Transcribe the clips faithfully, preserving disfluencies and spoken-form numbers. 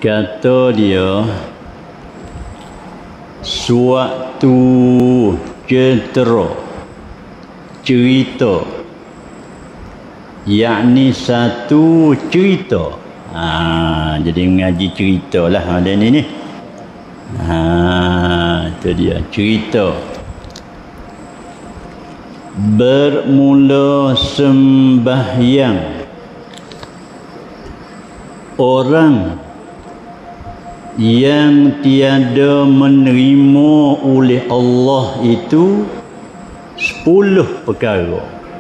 Kata dia, suatu cerita cerita yakni satu cerita. Ha, jadi mengaji cerita lah ada ni ni. Ha, itu dia cerita. Bermula sembahyang orang yang tiada menerima oleh Allah itu sepuluh perkara.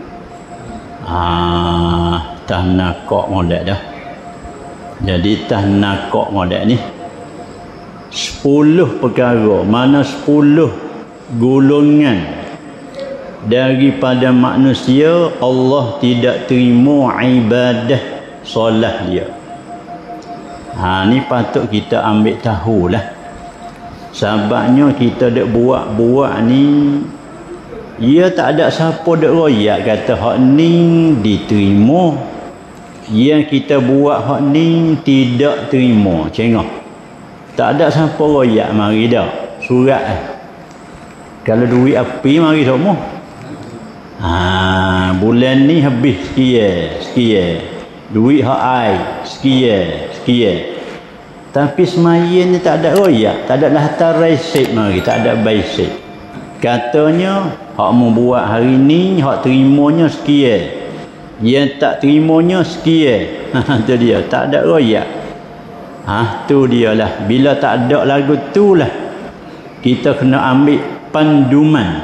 Ah, tah nakok molek dah. Jadi tah nakok molek ni sepuluh perkara, mana sepuluh golongan daripada manusia Allah tidak terima ibadah solat dia. Ha, ni patut kita ambil tahulah. Sebabnya kita dek buat-buat ni, ia tak ada siapa dek royak kata hak ni diterima, yang kita buat hak ni tidak terima. Cengok, tak ada siapa royak mari dah surat eh. Kalau duit api mari semua. Ha, bulan ni habis sekian sekian, duit hak ai sekian sekian. Tapi semaya ni tak ada royak, tak ada lahtar resit mari, tak ada basic. Katanya hak mau buat hari ni hak terimanya sekian, yang tak terimanya sekian. Ha, tu dia, tak ada royak. Ha, tu dia lah. Bila tak ada lagu tu lah, kita kena ambil panduman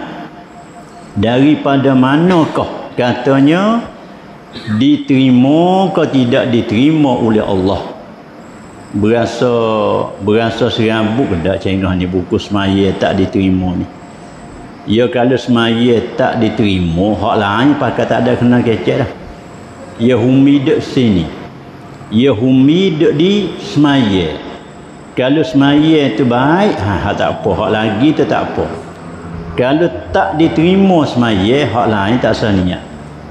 daripada manakah katanya diterima ke tidak diterima oleh Allah. Berasa berasa serabut ke tak cengah ni buku semaya tak diterima ni. Ya kalau semaya tak diterima, hak lain pakai tak ada kena kecek dah. Ya humi dek sini, ya humi dek di semaya. Kalau semaya tu baik, ha, tak apa, hak lagi tu tak apa. Kalau tak diterima semaya, hak lain tak sah niat.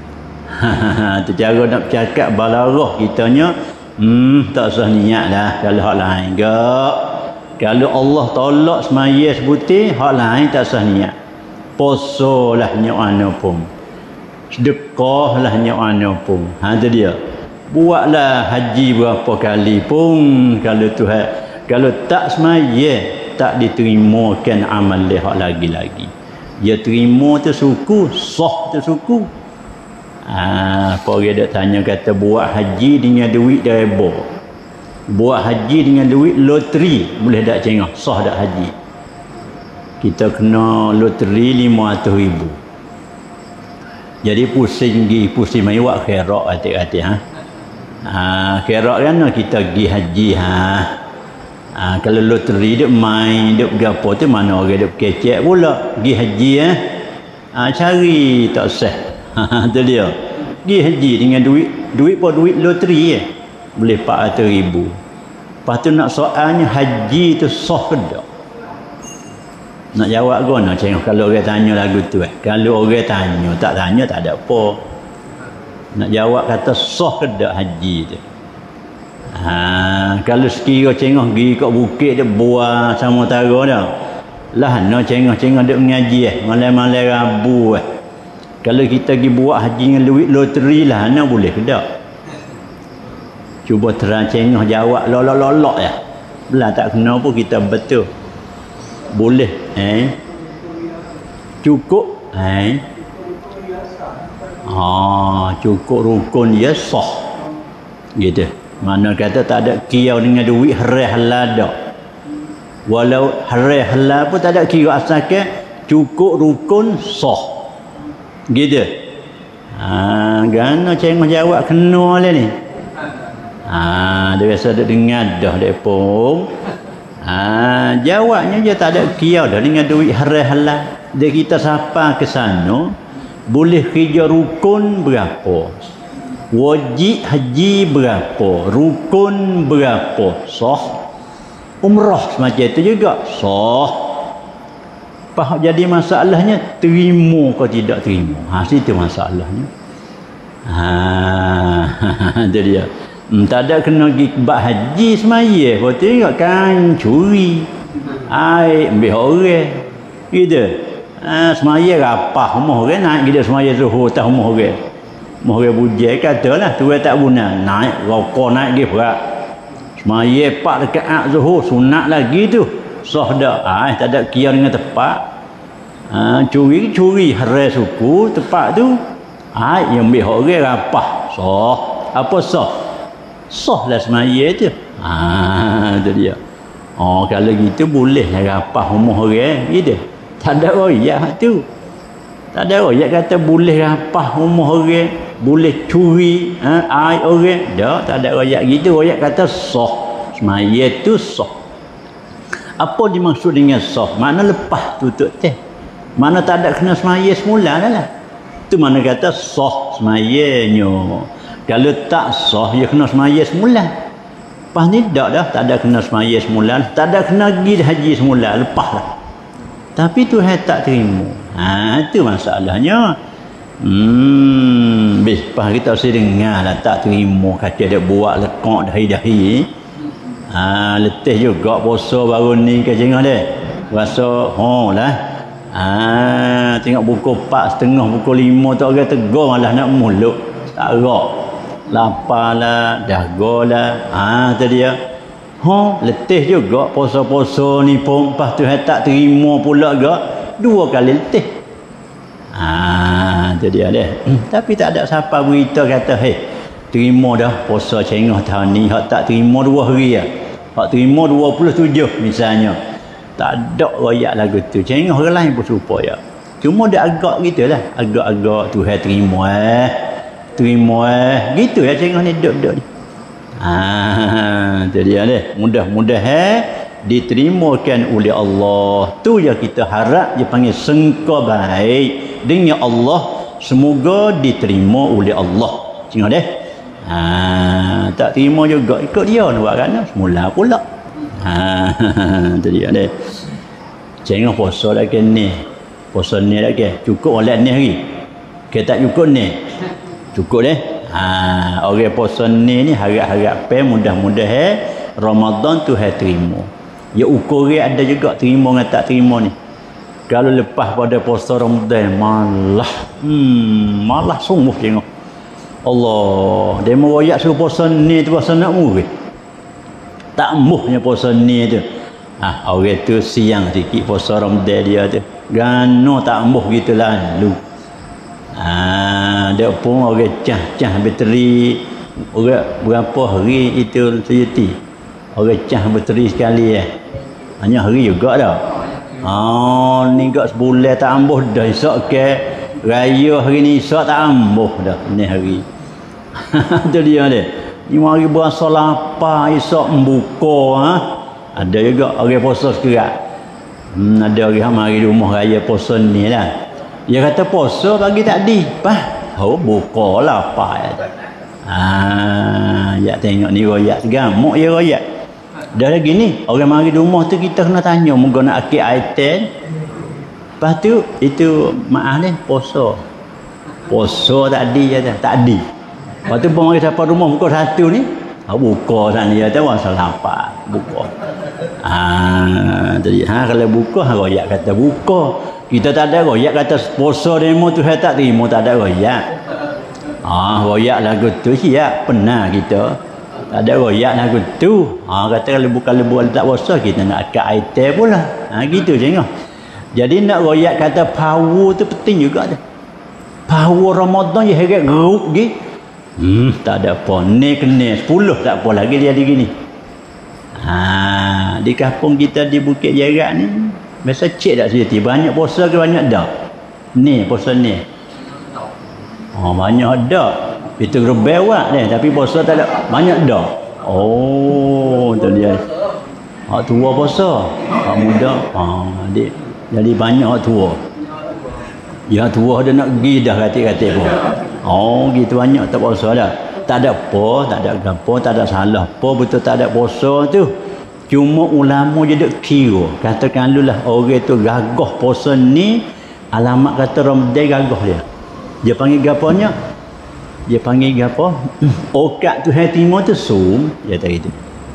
Ha, tu cara nak bercakap balarah kitanya. Hmm, tak sah niat dah kalau hak lain. Gak. Kalau Allah tolak semaya sebutir, hak lain tak sah niat. Poso lah nyak ana pun. Sedekah lah nyak ana pun. Ha, tu dia. Buatlah haji berapa kali pun kalau Tuhan, kalau tak semaya tak diterimakan amal dia hak lagi-lagi. Dia terima tu suku, sah tu suku. Ah, apa orang dak tanya kata buat haji dengan duit ribu. Buat haji dengan duit loteri boleh tak cengah sah dak haji? Kita kena loteri lima ratus ribu. Jadi pusing gi pusing mai wak khairat hati-hati ha. Ah, khairat kan kita gi haji ha. Ah, kalau loteri dia main dia gapo tu mana orang dia kecek pula gi haji eh. Ah, cari tak sah. Ha, tu dia. Pergi haji dengan duit duit apa duit loteri eh. Boleh empat ratus ribu. Lepas tu nak soalnya haji tu sah ke tak? Nak jawab guna cengok kalau orang tanya lagu tu eh. Kalau orang tanya, tak tanya tak ada apa. Nak jawab kata sah ke tak haji tu. Ha, kalau sekira cengok pergi kat bukit dia buah sama tara dah. Lah no cengok-cengok dia mengaji eh, malam-malam Rabu eh. Kalau kita pergi buat haji dengan duit loteri lah, mana boleh ke tak? Cuba terang cengah jawab lolok-lolok ya. Belah tak kena pun kita betul. Boleh eh? Cukup eh? Ah, cukup rukun dia sah. Gitu. Mana kata tak ada kira dengan duit haram halal dak. Walau haram halal pun tak ada kira asalkan cukup rukun sah. Gitu. Ha, gana cengah jawab kena lah ni. Ha, dia biasa ada dengar dah dia pun. Ha, jawabnya dia tak ada kira dah dengan duit haram halal. Dia kita sapa ke sana boleh kerja rukun berapa? Wajib haji berapa? Rukun berapa? Sah. Umrah semacam itu juga sah. Apa jadi masalahnya terima ke tidak terima? Ha, situ masalahnya. Ha, itu dia. Hmm, tak ada kena pergi bak haji semaya. Kau tengok kan curi. Air ambil orang. Gitu. Ha, semaya rapah rumah orang naik kita semaya zuhur atas rumah orang. Rumah orang bujai katalah tu tak guna. Naik rokok naik pergi berat. Semaya empat rakaat zuhur sunat lagi tu. Sah dak. Ah tak ada kira dengan tepat. Ha, curi curi harai suku tepat tu. Ah yang ambil orang rapah. Sah. Apa sah? Sah lah semaya tu. Ah tu dia. Oh kalau gitu boleh lah rapah rumah orang gitu. Tak ada royak tu. Tak ada royak kata boleh rapah rumah orang, boleh curi ha, air orang. Dak, tak ada royak gitu. Royak kata sah. Semaya tu sah. Apa dimaksud dengan sah? Mana lepas tutup teh. Mana tak ada kena semaya semula dah lah. Tu mana kata sah semayanya. Kalau tak sah, dia kena semaya semula. Lepas ni tak dah, tak ada kena semaya semula. Tak ada kena pergi haji semula. Lepas lah. Tapi Tuhan tak terima. Ha, itu masalahnya. Hmm, lepas kita mesti dengar lah tak terima. Kata dia buat lekak dahi-dahi. Ha, letih juga puasa baru ni ke jengah dia. Rasa, oh lah. Ha, tengok buku empat setengah, buku lima tu orang tegur malah nak mulut. Tak gerak. Lapar lah, dahaga lah. Ha, tu dia. Ha, letih juga puasa-puasa ni pun lepas tu tak terima pula ke dua kali letih. Ha, tu dia dia. Hmm, tapi tak ada siapa berita kata, "Hei, terima dah puasa cengah tahun ni." Hak tak terima dua hari ah. Hak terima dua puluh tujuh misalnya. Tak ada royak lagu tu. Cengah orang lain pun serupa ya. Cuma dia agak gitulah, agak-agak Tuhan terima eh. Terima eh. Gitu ya cengah ni duduk-duduk ni. Ah, tu dia deh. Mudah-mudahan diterimakan oleh Allah. Tu yang kita harap dia panggil sengka baik dengan Allah, semoga diterima oleh Allah. Tengok deh. Ah, tak terima juga ikut dia nak buat kan semula pula. Ah, tu dia deh. Jangan puasa lagi ni. Puasa ni lagi. Cukup oleh ni hari. Kita tak cukup ni. Cukup deh. Ha, orang puasa ni ni harap-harap pe mudah-mudahan Ramadan tu hai terima. Ya ukur ada juga terima dengan tak terima ni. Kalau lepas pada puasa Ramadan malah hmm malah sungguh tengok. Allah, dia meroyak suruh puasa ni tu puasa nak murid. Tak muhnya puasa ni tu. Ah, ha, orang tu siang sikit puasa Ramadan dia tu. Gano tak muh gitulah lu. Ah, dia pun orang cah-cah bateri orang berapa hari itu sejati. Orang cah bateri sekali eh. Hanya hari juga dah. Ah, ni gak sebulan tak ambuh dah esok ke raya hari ni esok tak ambuh dah ni hari. Tu dia dia. Lima hari berasa lapar esok membuka ha. Ada juga orang puasa sekerat. Hmm, ada orang mari rumah raya puasa ni lah. Dia kata puasa bagi tak di. Pah, oh buka lah apa ya. Ah, ya tengok ni royak segamuk ya royak. Dah lagi ni, orang mari rumah tu kita kena tanya moga nak akid item. Lepas tu itu maaf ni puasa. Puasa tak di ya tak di. Lepas tu pun mari siapa rumah buka satu ni, ha buka sana dia tu masa lapar, buka. Ah, jadi ha kalau buka ha royak kata buka. Kita tak ada royak kata puasa demo tu tak terima, tak ada royak. Ah, royak lagu tu siap pernah kita. Tak ada royak lagu tu. Ah, kata kalau bukan lebu tak puasa kita nak akad item pula. Ha gitu tengok. Jadi nak royak kata power tu penting juga tu. Power Ramadan je heret geruk gi. Hmm, tak ada apa. Ni kena sepuluh tak apa lagi dia gini. Ha, di kampung kita di Bukit Jarak ni biasa cek tak sejati banyak puasa ke banyak dak ni puasa ni oh banyak dak itu rebewak dia tapi puasa tak ada banyak dak oh tu dia hak tua puasa hak muda ah adik jadi banyak hak tua ya tua dia nak pergi dah katik-katik pun oh gitu banyak tak puasa dah tak ada apa tak ada gapo tak ada salah apa betul tak ada puasa tu. Cuma ulama je duk kira. Katakan lu lah orang tu gagah puasa ni alamat kata Ramadan gagah dia. Dia panggil gapanya? Dia panggil apa? Okat tu hai timur tu sum, dia kata gitu.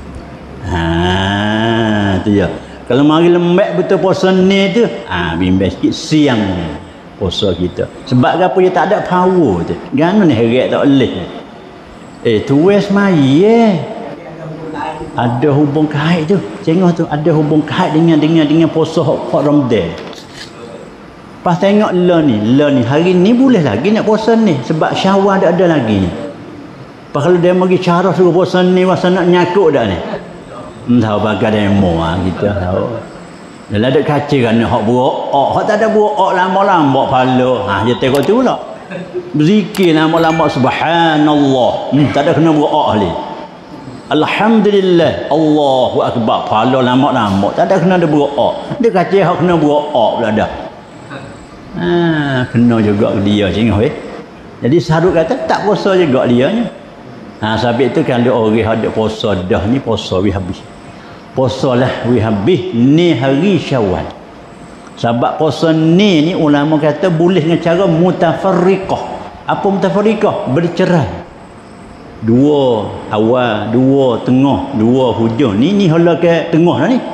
Ha, tu je. Kalau mari lembek betul puasa ni tu, ah ha, bimbang sikit siang puasa kita. Sebab apa dia tak ada power tu. Gano ni heret tak boleh. Eh tu wes mai eh. Ada hubung kait tu. Tengok tu ada hubung kait dengan dengan dengan puasa hak Ramadan. Pas tengok le ni, le ni hari ni boleh lagi nak puasa ni sebab Syawal dah ada lagi ni. Pas kalau dia bagi cara suruh puasa ni masa nak nyakut dak ni. Entah bagai demo ah kita tahu. Dalam ada kaca kan hak buruk, hak tak ada buruk lama-lama pala. Ha dia tengok tu pula. Berzikir lama-lama subhanallah. Hmm, tak ada kena buruk ahli. Alhamdulillah, Allahu akbar. Pala lama-lama tak ada kena ada buruk. Dia kaca hak kena buruk pula dah. Ha, kena juga dia cengah eh. Jadi Sarut kata tak puasa juga dia nya. Ha sebab itu kalau orang ada puasa dah ni puasa we habis. Puasalah we habis ni hari Syawal. Sebab puasa ni ni ulama kata boleh dengan cara mutafarriqah. Apa mutafarriqah? Bercerai. Dua awal, dua tengah, dua hujung. Ni ni hala ke tengah dah ni.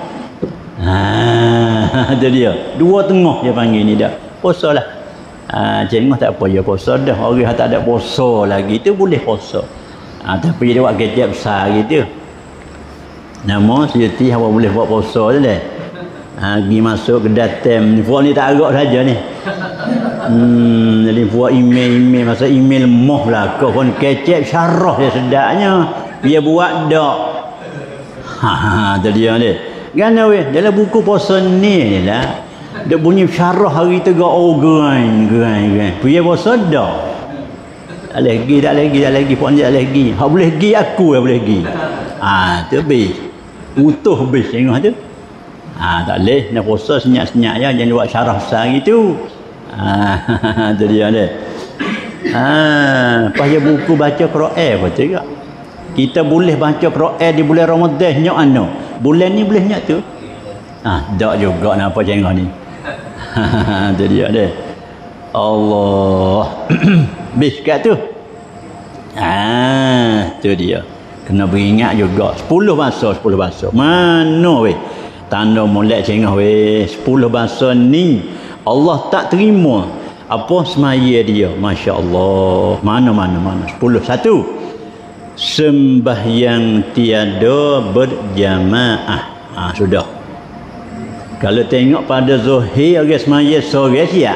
Ha itu dia. Dua tengah dia panggil ni dah. Puasa lah. Ha, cengah tak apa ya puasa dah. Orang yang tak ada puasa lagi tu boleh puasa. Ha, tapi dia buat kecap besar gitu. Nama sejati awak boleh buat puasa je dah. Ha, pergi masuk ke datem. Puan ni tak agak saja ni. Hmm, jadi buat email-email. Masa email moh lah. Kau pun kecap syarah dia sedaknya. Dia buat dak. Ha, ha, tu dia ni. Kan weh, dalam buku puasa ni lah. Dia bunyi syarah hari tu oh gerai gerai gerai. Dia puasa dah. Tak lagi tak lagi tak lagi puan tak lagi. Hak boleh gi aku yang boleh gi. Ah tu habis. Utuh habis tengok tu. Ah tak leh nak puasa senyap-senyap ya jangan buat syarah besar gitu. Ah tu dia dia. Ah payah buku baca Quran betul juga. Kita boleh baca Quran di bulan Ramadan nyok anu. Bulan ni boleh nyok tu. Ah dak juga napa cengah ni. Itu dia deh. Allah. Bis kat tu. Ah, tu dia. Kena beringat juga. sepuluh bahasa, sepuluh bahasa. Mana weh? Tanda molek cengah weh. sepuluh bahasa ni Allah tak terima apa semaya dia. Masya-Allah. Mana mana mana. sepuluh satu. Sembahyang tiada berjamaah. Ah, sudah. Kalau tengok pada Zuhir orang semaya sore siap.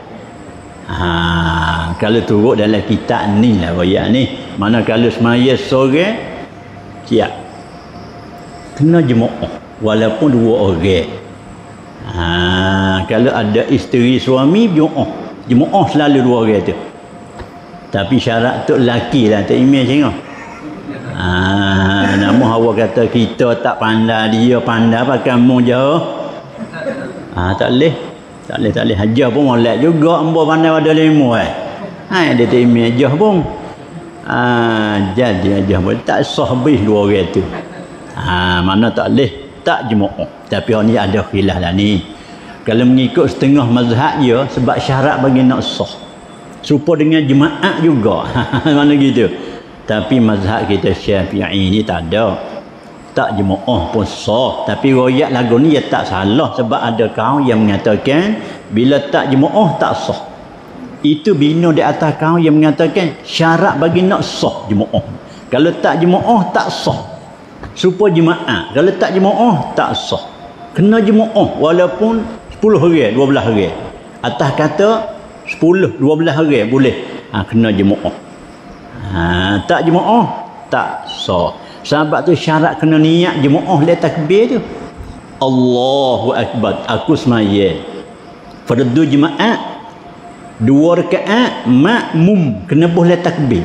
Ha, kalau turut dalam kitab ni lah royak ni. Mana kalau semaya sore siap. Kena jemaah walaupun dua orang. Ha, kalau ada isteri suami jemaah. Jemaah selalu dua orang tu. Tapi syarat tu lelaki lah tak email cengah. Ha, nama awak kata kita tak pandai dia pandai apa kamu jauh. Ah tak leh. Tak leh tak leh hajah pun molek juga hamba pandai ada lima eh. Ha dia tak email hajah pun. Ah jadi hajah pun tak sah habis dua orang tu. Ha mana tak leh tak jemaah. Tapi orang ni ada khilaf lah ni. Kalau mengikut setengah mazhab dia sebab syarat bagi nak sah. Serupa dengan jemaah juga. Mana gitu. Tapi mazhab kita Syafi'i ni tak ada. Tak jemaah pun sah. Tapi royak lagu ni ya tak salah. Sebab ada kaum yang mengatakan bila tak jemaah tak sah. Itu bina di atas kaum yang mengatakan syarat bagi nak sah jemaah. Kalau tak jemaah tak sah. Supaya jemaah. Kalau tak jemaah tak sah. Kena jemaah walaupun sepuluh hari, dua belas hari. Atas kata sepuluh, dua belas hari boleh. Ha, kena jemaah. Ha, tak jemaah tak sah. Sebab tu syarat kena niat jemaah le takbir tu. Allahu akbar. Aku semaya. Fardu jemaah dua rakaat makmum kena boleh takbir.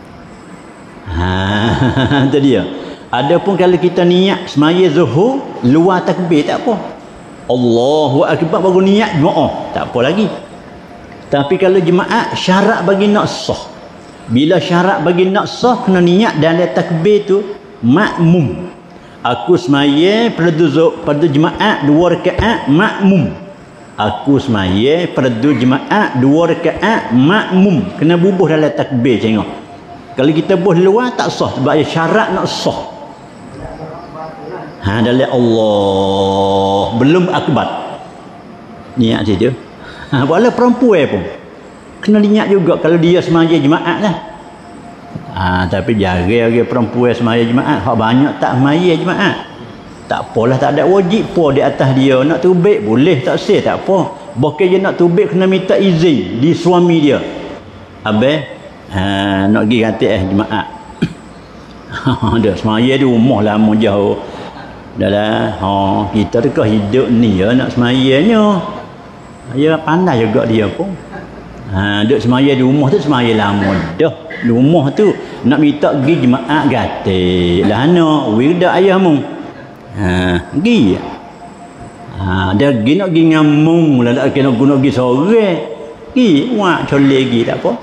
Ha tu dia. Adapun kalau kita niat semaya zuhur luar takbir tak apa. Allahu akbar baru niat jemaah tak apa lagi. Tapi kalau jemaah syarat bagi nak sah. Bila syarat bagi nak sah kena niat dalam takbir tu makmum. Aku semaya fardu fardu jemaah dua rakaat makmum. Aku semaya fardu jemaah dua rakaat makmum. Kena bubuh dalam takbir tengok. kalau kita buh luar tak sah sebab dia syarat nak sah. Ha dalam Allah belum akbar. Niat saja. Ha walaupun perempuan pun kena niat juga kalau dia semaya jemaat lah. Ha tapi jarang orang perempuan semaya jemaat, hak banyak tak semaya jemaat. Tak apalah, tak ada wajib po di atas dia. Nak tubik boleh, tak sah tak apa. Bukan je nak tubik kena minta izin di suami dia. Habis ha nak pergi kata eh jemaat. Dah semaya di rumah lama jauh. Dah lah, ha kita tu kau hidup ni ya nak semayanya. Ya pandai juga dia pun. Ha duk semaya di rumah tu semaya lama dah. Di rumah tu nak minta pergi jemaat gatik. Lah ana wirda ayahmu. Ha pergi. Ha dia pergi nak pergi ngamung lah nak kena guna pergi sore. Pergi wak colek pergi tak apa.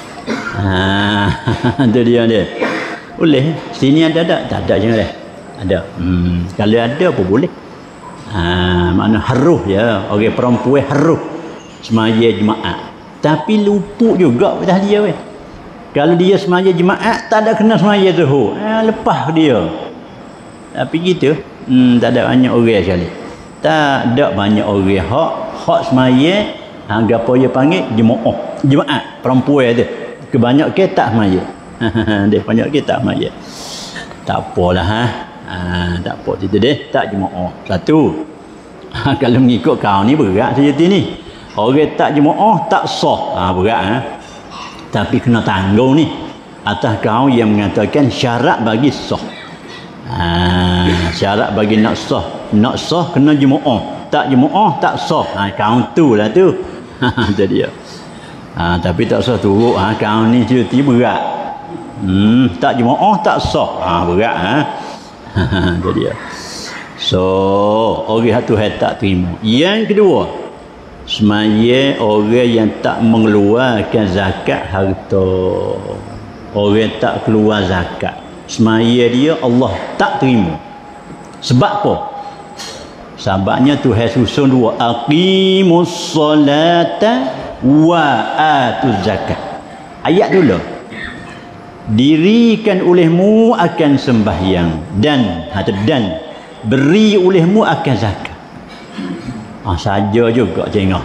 Ha tu dia dia. Boleh. Sini ada tak? Tak ada je dah. Ada. Hmm kalau ada pun boleh. Ha makna haruh ya, orang perempuan haruh semaya jemaat. Tapi luput juga atas dia weh. Kalau dia semaya jemaat tak ada kena semaya zuhur. Ha lepas dia. Tapi gitu, hmm, tak ada banyak orang sekali. Tak ada banyak orang hak hak semaya, ha gapo dia panggil jemaah. Jemaat perempuan tu. Kebanyakan tak semaya. Dia banyak ke tak semaya. Tak apalah ha. Ha tak apa situ deh, tak jemaah. Satu. Ha, kalau mengikut kau ni berat saja ni. Orang tak jemaah tak sah. Ha berat ha. Tapi kena tanggung ni atas kau yang mengatakan syarat bagi sah. Ha, syarat bagi nak sah, nak sah kena jemaah. Tak jemaah tak sah. Ha kau tu lah tu. Ha tu dia. Ha tapi tak sah turut ha kau ni cuti berat. Hmm tak jemaah tak sah. Ha berat ha. Tu dia. So, orang tu hai tak terima. Yang kedua, semaya orang yang tak mengeluarkan zakat harta. Orang tak keluar zakat. Semaya dia Allah tak terima. Sebab apa? Sebabnya Tuhan susun dua. Aqimus salata wa atuz zakat. Ayat dulu. Dirikan olehmu akan sembahyang dan atau dan beri olehmu akan zakat. Ah saja juga tengok.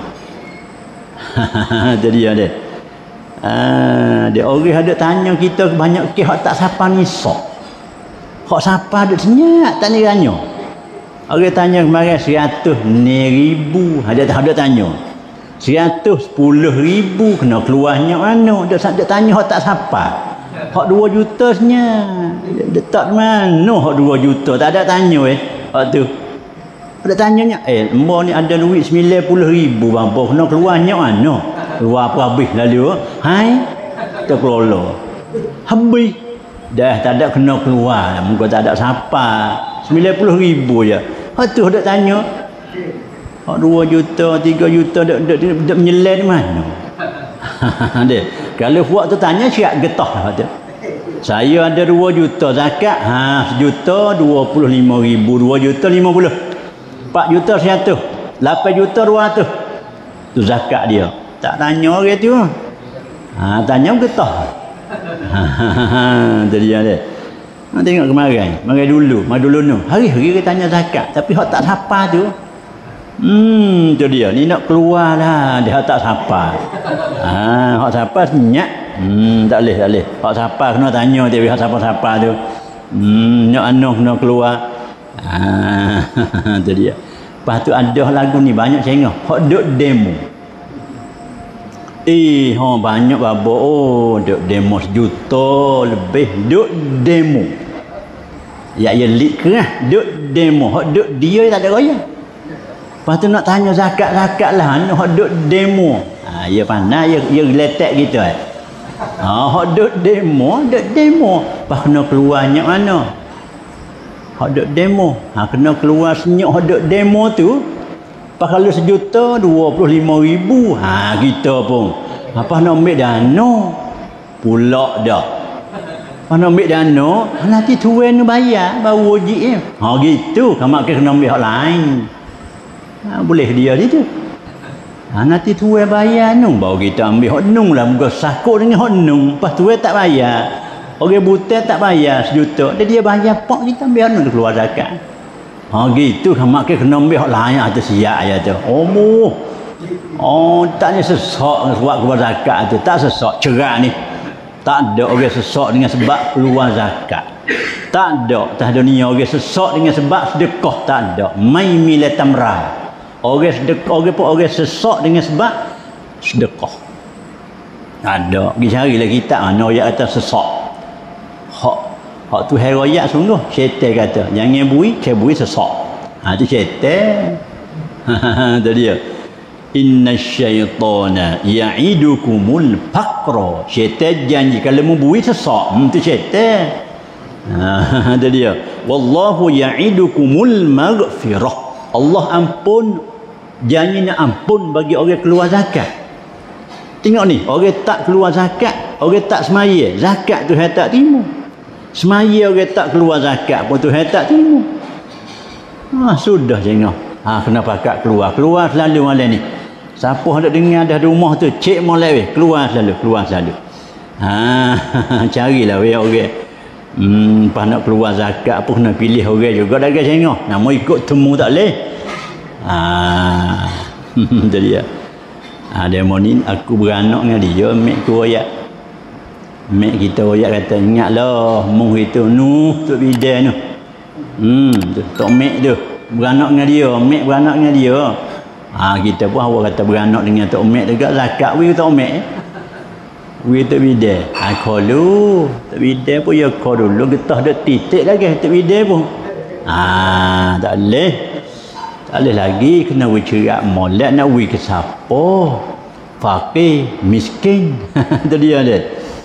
Jadi ada. Ah dia orang ada tanya kita banyak ke hak tak siapa nisab. Hak siapa duk senyap tak ni tanya. Orang tanya kemarin seratus ribu ada ada tanya. seratus sepuluh ribu kena keluarnya mana? Dia tak tanya hak tak siapa. Hak dua juta nya. Detak mana hak dua juta? Tak ada tanya eh. Hak tu. Ada tanyanya, eh mbak ni ada duit sembilan puluh ribu bang, apa kena keluarnya mana? Keluar apa habis lalu? Hai. Tak kelola. Habis. Dah tak ada kena keluar. Muka tak ada siapa. sembilan puluh ribu je. Hak tu ada tanya. Hak dua juta, tiga juta dak dak dak menyelan mana? Dia. Kalau buat tu tanya siap getah lah tu. Saya ada dua juta zakat. Ha, sejuta dua puluh lima ribu. Dua juta lima puluh. Empat juta seratus. Lapan juta dua ratus. Tu zakat dia. Tak tanya orang tu. Ha, tanya getah. Ha, tu dia dia. Ha, tengok kemarin. Kemarin dulu. Kemarin dulu tu. Hari-hari dia tanya zakat. Tapi hak tak siapa tu. Hmm, tu dia. Ni nak keluar lah. Dia tak siapa. Ha, hak siapa senyap. Hmm, tak boleh, tak boleh. Hak siapa kena tanya dia hak siapa-siapa tu. Hmm, nak anu kena keluar. Ha, tu dia. Lepas tu ada lagu ni banyak cengah. Hak duk demo. Eh, ha banyak babo. Oh, duk demo sejuta lebih duk demo. Ya ya lik kerah duk demo. Hak duk dia tak ada raya. Lepas tu nak tanya zakat-zakat lah. Hak duk demo. Ha, ya pandai, ya, ya letak gitu eh. Ha, hak duk demo, duk demo. Lepas kena keluarnya mana? Hak duk demo. Ha, kena keluar senyuk hak duk demo tu. Lepas kalau sejuta, dua puluh lima ribu. Ha, kita pun. Apa nak ambil dana? Pulak dah. Apa nak ambil dana? Nanti tuan ni bayar, baru wajib eh. Ha, gitu. Kamu kena ambil hak lain. Ha, boleh dia ni tu. Ha, nanti tuan bayar nung baru kita ambil hak nung lah. Muka sakut dengan hak nung. Lepas tuan tak bayar. Orang buta tak bayar sejuta. Dia dia bayar pak kita ambil mana keluar zakat. Ha gitu kan mak kena ambil hak lain atas siap ya tu. Oh mu. Oh taknya sesak buat keluar zakat tu. Tak sesak cerak ni. Tak ada orang sesak dengan sebab keluar zakat. Tak ada. Tak ada ni orang sesak dengan sebab sedekah. Tak ada. Mai mila tamra. Orang sedekah, orang pun orang sesak dengan sebab sedekah. Ada. Pergi carilah kitab mana ayat kata sesak. Hak hak tu hai royak sungguh. Syaitan kata, jangan bui, saya bui sesak. Ha tu syaitan. Tu dia. Inna syaitana ya'idukumul faqra. Syaitan janji kalau mau bui sesak. Hmm tu syaitan. Ha tu dia. Wallahu ya'idukumul maghfirah. Allah ampun, janji nak ampun bagi orang keluar zakat. Tengok ni, orang tak keluar zakat, orang tak semaya, zakat tu hai tak terima. Semaya orang tak keluar zakat pun tu hai tak terima. Ha sudah tengok. Ha kena pakat keluar, keluar selalu malam ni. Siapa hendak dengar dah di rumah tu, cek molek weh, keluar selalu, keluar selalu. Ha carilah weh orang. Hmm, pas nak keluar zakat pun kena pilih orang juga dah guys tengok. Nak mau ikut temu tak leh. Ah, tu dia. Ah demo ni aku beranak dengan dia, mek tu royak. Mek kita royak kata ingatlah mung itu nu tok bidan tu. Hmm, tu tok mek tu beranak dengan dia, mek beranak dengan dia. Ah kita pun awak kata beranak dengan tok mek dekat zakat wi tok mek. Wi tok bidan. Ah kolu tok bidan pun ya kau dulu getah dak titik lagi tok bidan pun. Ah tak leh. Tak boleh lagi kena wi cerak molek nak wi ke siapa? Fakir, miskin. Tu dia dia.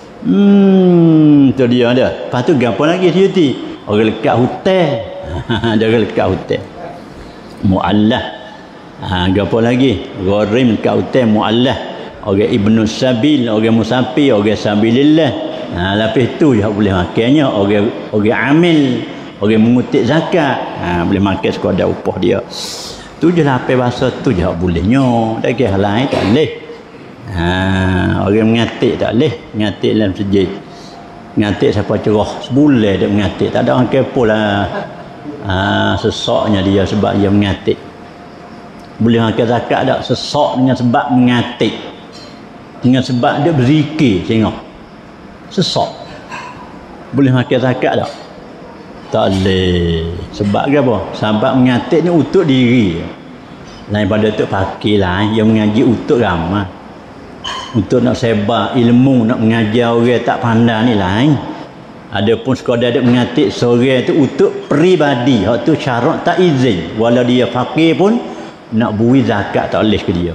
Hmm, tu dia dia. Lepas tu gapo lagi siuti? Orang lekat hotel. Ada orang lekat hotel. Muallah. Ha, gapo lagi? Gharim lekat hotel muallah. Orang ibnu sabil, orang musafir, orang sabilillah. Ha, lepas tu je boleh makannya orang orang amil. Orang mengutip zakat, ha, boleh makan sekadar upah dia. Tu je lah apa bahasa tu je bolehnya. Tak kira lain tak boleh. Ha, orang mengatik tak boleh. Mengatik dalam sejid. Mengatik siapa cerah. Sebulan dia mengatik. Tak ada orang kepo lah. Ha, sesaknya dia sebab dia mengatik. Boleh makan zakat tak? Sesak dengan sebab mengatik. Dengan sebab dia berzikir. Tengok. Sesak. Boleh makan zakat tak? Tak boleh. Sebab apa? Sebab mengatik ni untuk diri. Lain pada tu pakai lah. Yang mengaji untuk ramah. Untuk nak sebar ilmu, nak mengajar orang tak pandai ni lain. Adapun sekadar dia mengatik seorang tu untuk peribadi. Hak tu syarat tak izin. Walau dia fakir pun nak bui zakat tak boleh ke dia.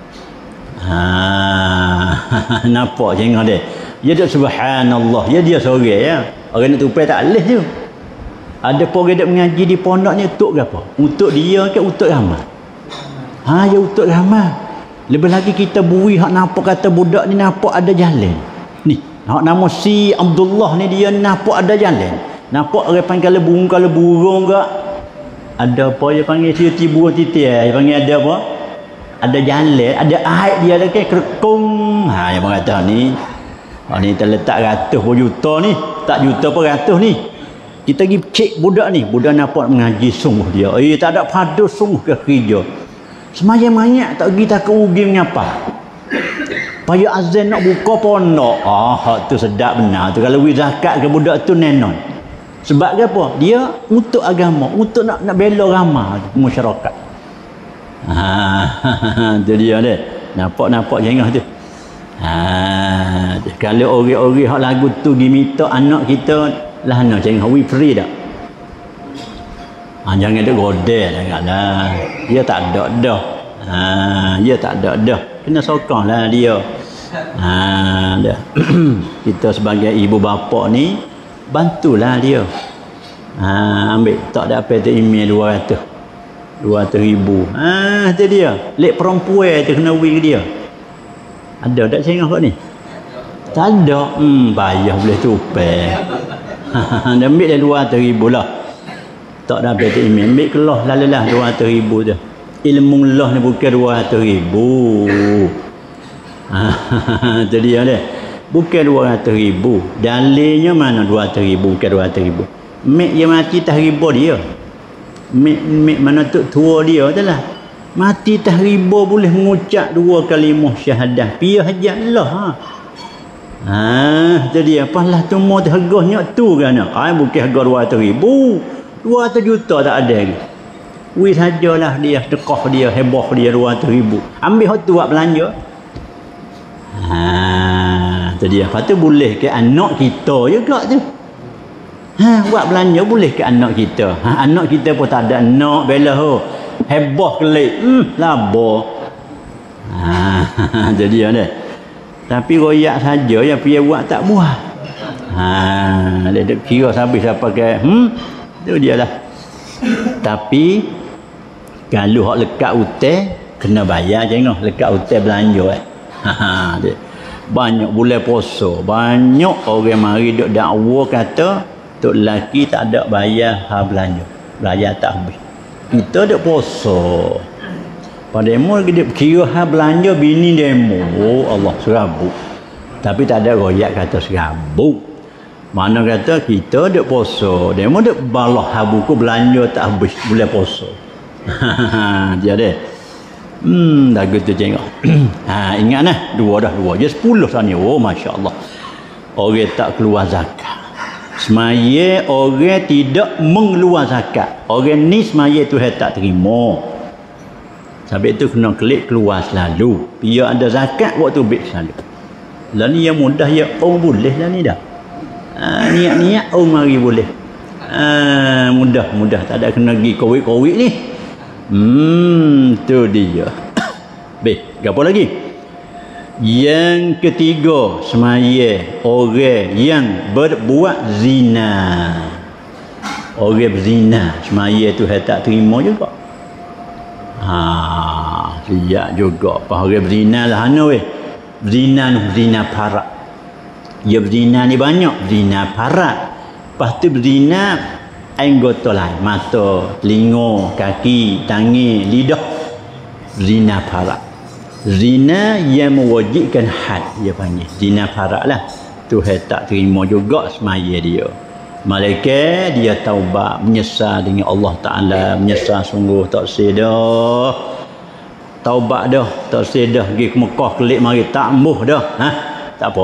Ha, nampak jangan dia. Dia dak subhanallah. Ya dia seorang ya. Orang nak tupai tak boleh tu. Ada orang yang mengaji di pondok ni untuk apa? Untuk dia ke untuk ramai? Ha, ya untuk ramai. Lebih lagi kita bui hak nampak kata budak ni nampak ada jalan. Ni, hak nama si Abdullah ni dia nampak ada jalan. Nampak orang panggil kalau burung kalau burung ke ada apa dia panggil si burung titik dia panggil ada apa? Ada jalan, ada air dia ada kan kerekung. Ha, yang mengata ni. Ha ni terletak ratus juta ni, tak juta pun ratus ni. Kita pergi cek budak ni, budak nampak mengaji sungguh dia. Eh tak ada padu sungguh ke kerja. Semayang banyak tak pergi tak ke ugi mengapa. Payah azan nak buka pondok. Ah tu sedap benar tu kalau wi zakat ke budak tu nenon. Sebab apa? Dia untuk agama, untuk nak nak bela ramah masyarakat. Ha tu dia dia. Nampak-nampak jengah tu. Ha kalau orang-orang hak lagu tu pergi minta anak kita lah nak jangan wi free dak. Ha, jangan ada godel janganlah. Dia tak ada dah. Ha, dia tak ada dah. Kena sokonglah dia. Ha, dah. Kita sebagai ibu bapa ni bantulah dia. Ha, ambil tak ada apa tu email dua ratus. dua ratus ribu. Ha, tu dia. Lek perempuan tu kena wi dia. Ada tak cengah kau ni? Tak ada. Hmm, payah boleh tupai. Dia ambil dah dua ratus ribu lah. Tak dapat email. Ambil kelah lalah dua ratus ribu tu. Ilmu Allah ni bukan dua ratus ribu. Itu dia dia. Bukan dua ratus ribu. Dalilnya mana dua ratus ribu, bukan dua ratus ribu. Mek dia mati tak ribu dia. Mek, mek mana tu tua dia tu lah. Mati tak ribu boleh mengucap dua kalimah syahadah. Piyah aja Allah. Ha. Ah, jadi apalah tu mau harganya tu kan. Ai bukan harga dua ratus ribu. dua ratus juta tak ada lagi. Wih sajalah dia dekah dia, heboh dia dua ratus ribu. Ambil hot tu buat belanja. Ha, tu dia. Lepas tu boleh ke anak kita juga tu. Ha, buat belanja boleh ke anak kita. Ha, anak kita pun tak ada anak bela ho. Heboh kelik. Hmm, labo. Ha, jadi ada. Tapi royak saja yang dia buat tak buat. Ha, dia duk kira habis apa ke. Hmm, tu dia lah. Tapi kalau hak lekat hotel kena bayar jangan lekat hotel belanja eh. Ha, dia. Banyak bulan puasa, banyak orang mari duk dakwa kata tok lelaki tak ada bayar ha belanja. Bayar tak habis. Kita duk puasa. Pada demo dia kira ha belanja bini demo. Oh Allah serabut. Tapi tak ada royak kata serabut. Mana kata kita duk puasa, demo duk balah ha buku belanja tak habis bulan puasa. Dia ada. Hmm, dah gitu tengok. Ha, ingat nah, dua dah dua. Dia sepuluh sana. Oh, masya-Allah. Orang tak keluar zakat. Semaya orang tidak mengeluar zakat. Orang ni semaya tu tak terima. Sebab itu kena klik keluar selalu. Biar ada zakat waktu baik selalu. Lah ni yang mudah ya orang boleh lah ni dah. Ha, niat-niat orang mari boleh. Ha, mudah mudah tak ada kena pergi kowik-kowik ni. Hmm, tu dia. Baik, apa lagi? Yang ketiga, semaya orang yang berbuat zina. Orang berzina, semaya tu tak terima juga. Ha, siap juga. Apa orang berzina lah ana weh. Berzina ni berzina parak. Ya berzina ni banyak, berzina parak. Lepas tu berzina anggota lain, mata, telinga, kaki, tangan, lidah. Zina parak. Zina yang mewajibkan had dia panggil. Zina parak lah. Tuhan tak terima juga semaya dia. Malaikat dia taubat, menyesal dengan Allah Ta'ala, menyesal sungguh tak sedah. Taubat dah, tak sedah pergi ke Mekah kelik mari tak embuh dah. Ha? Tak apa.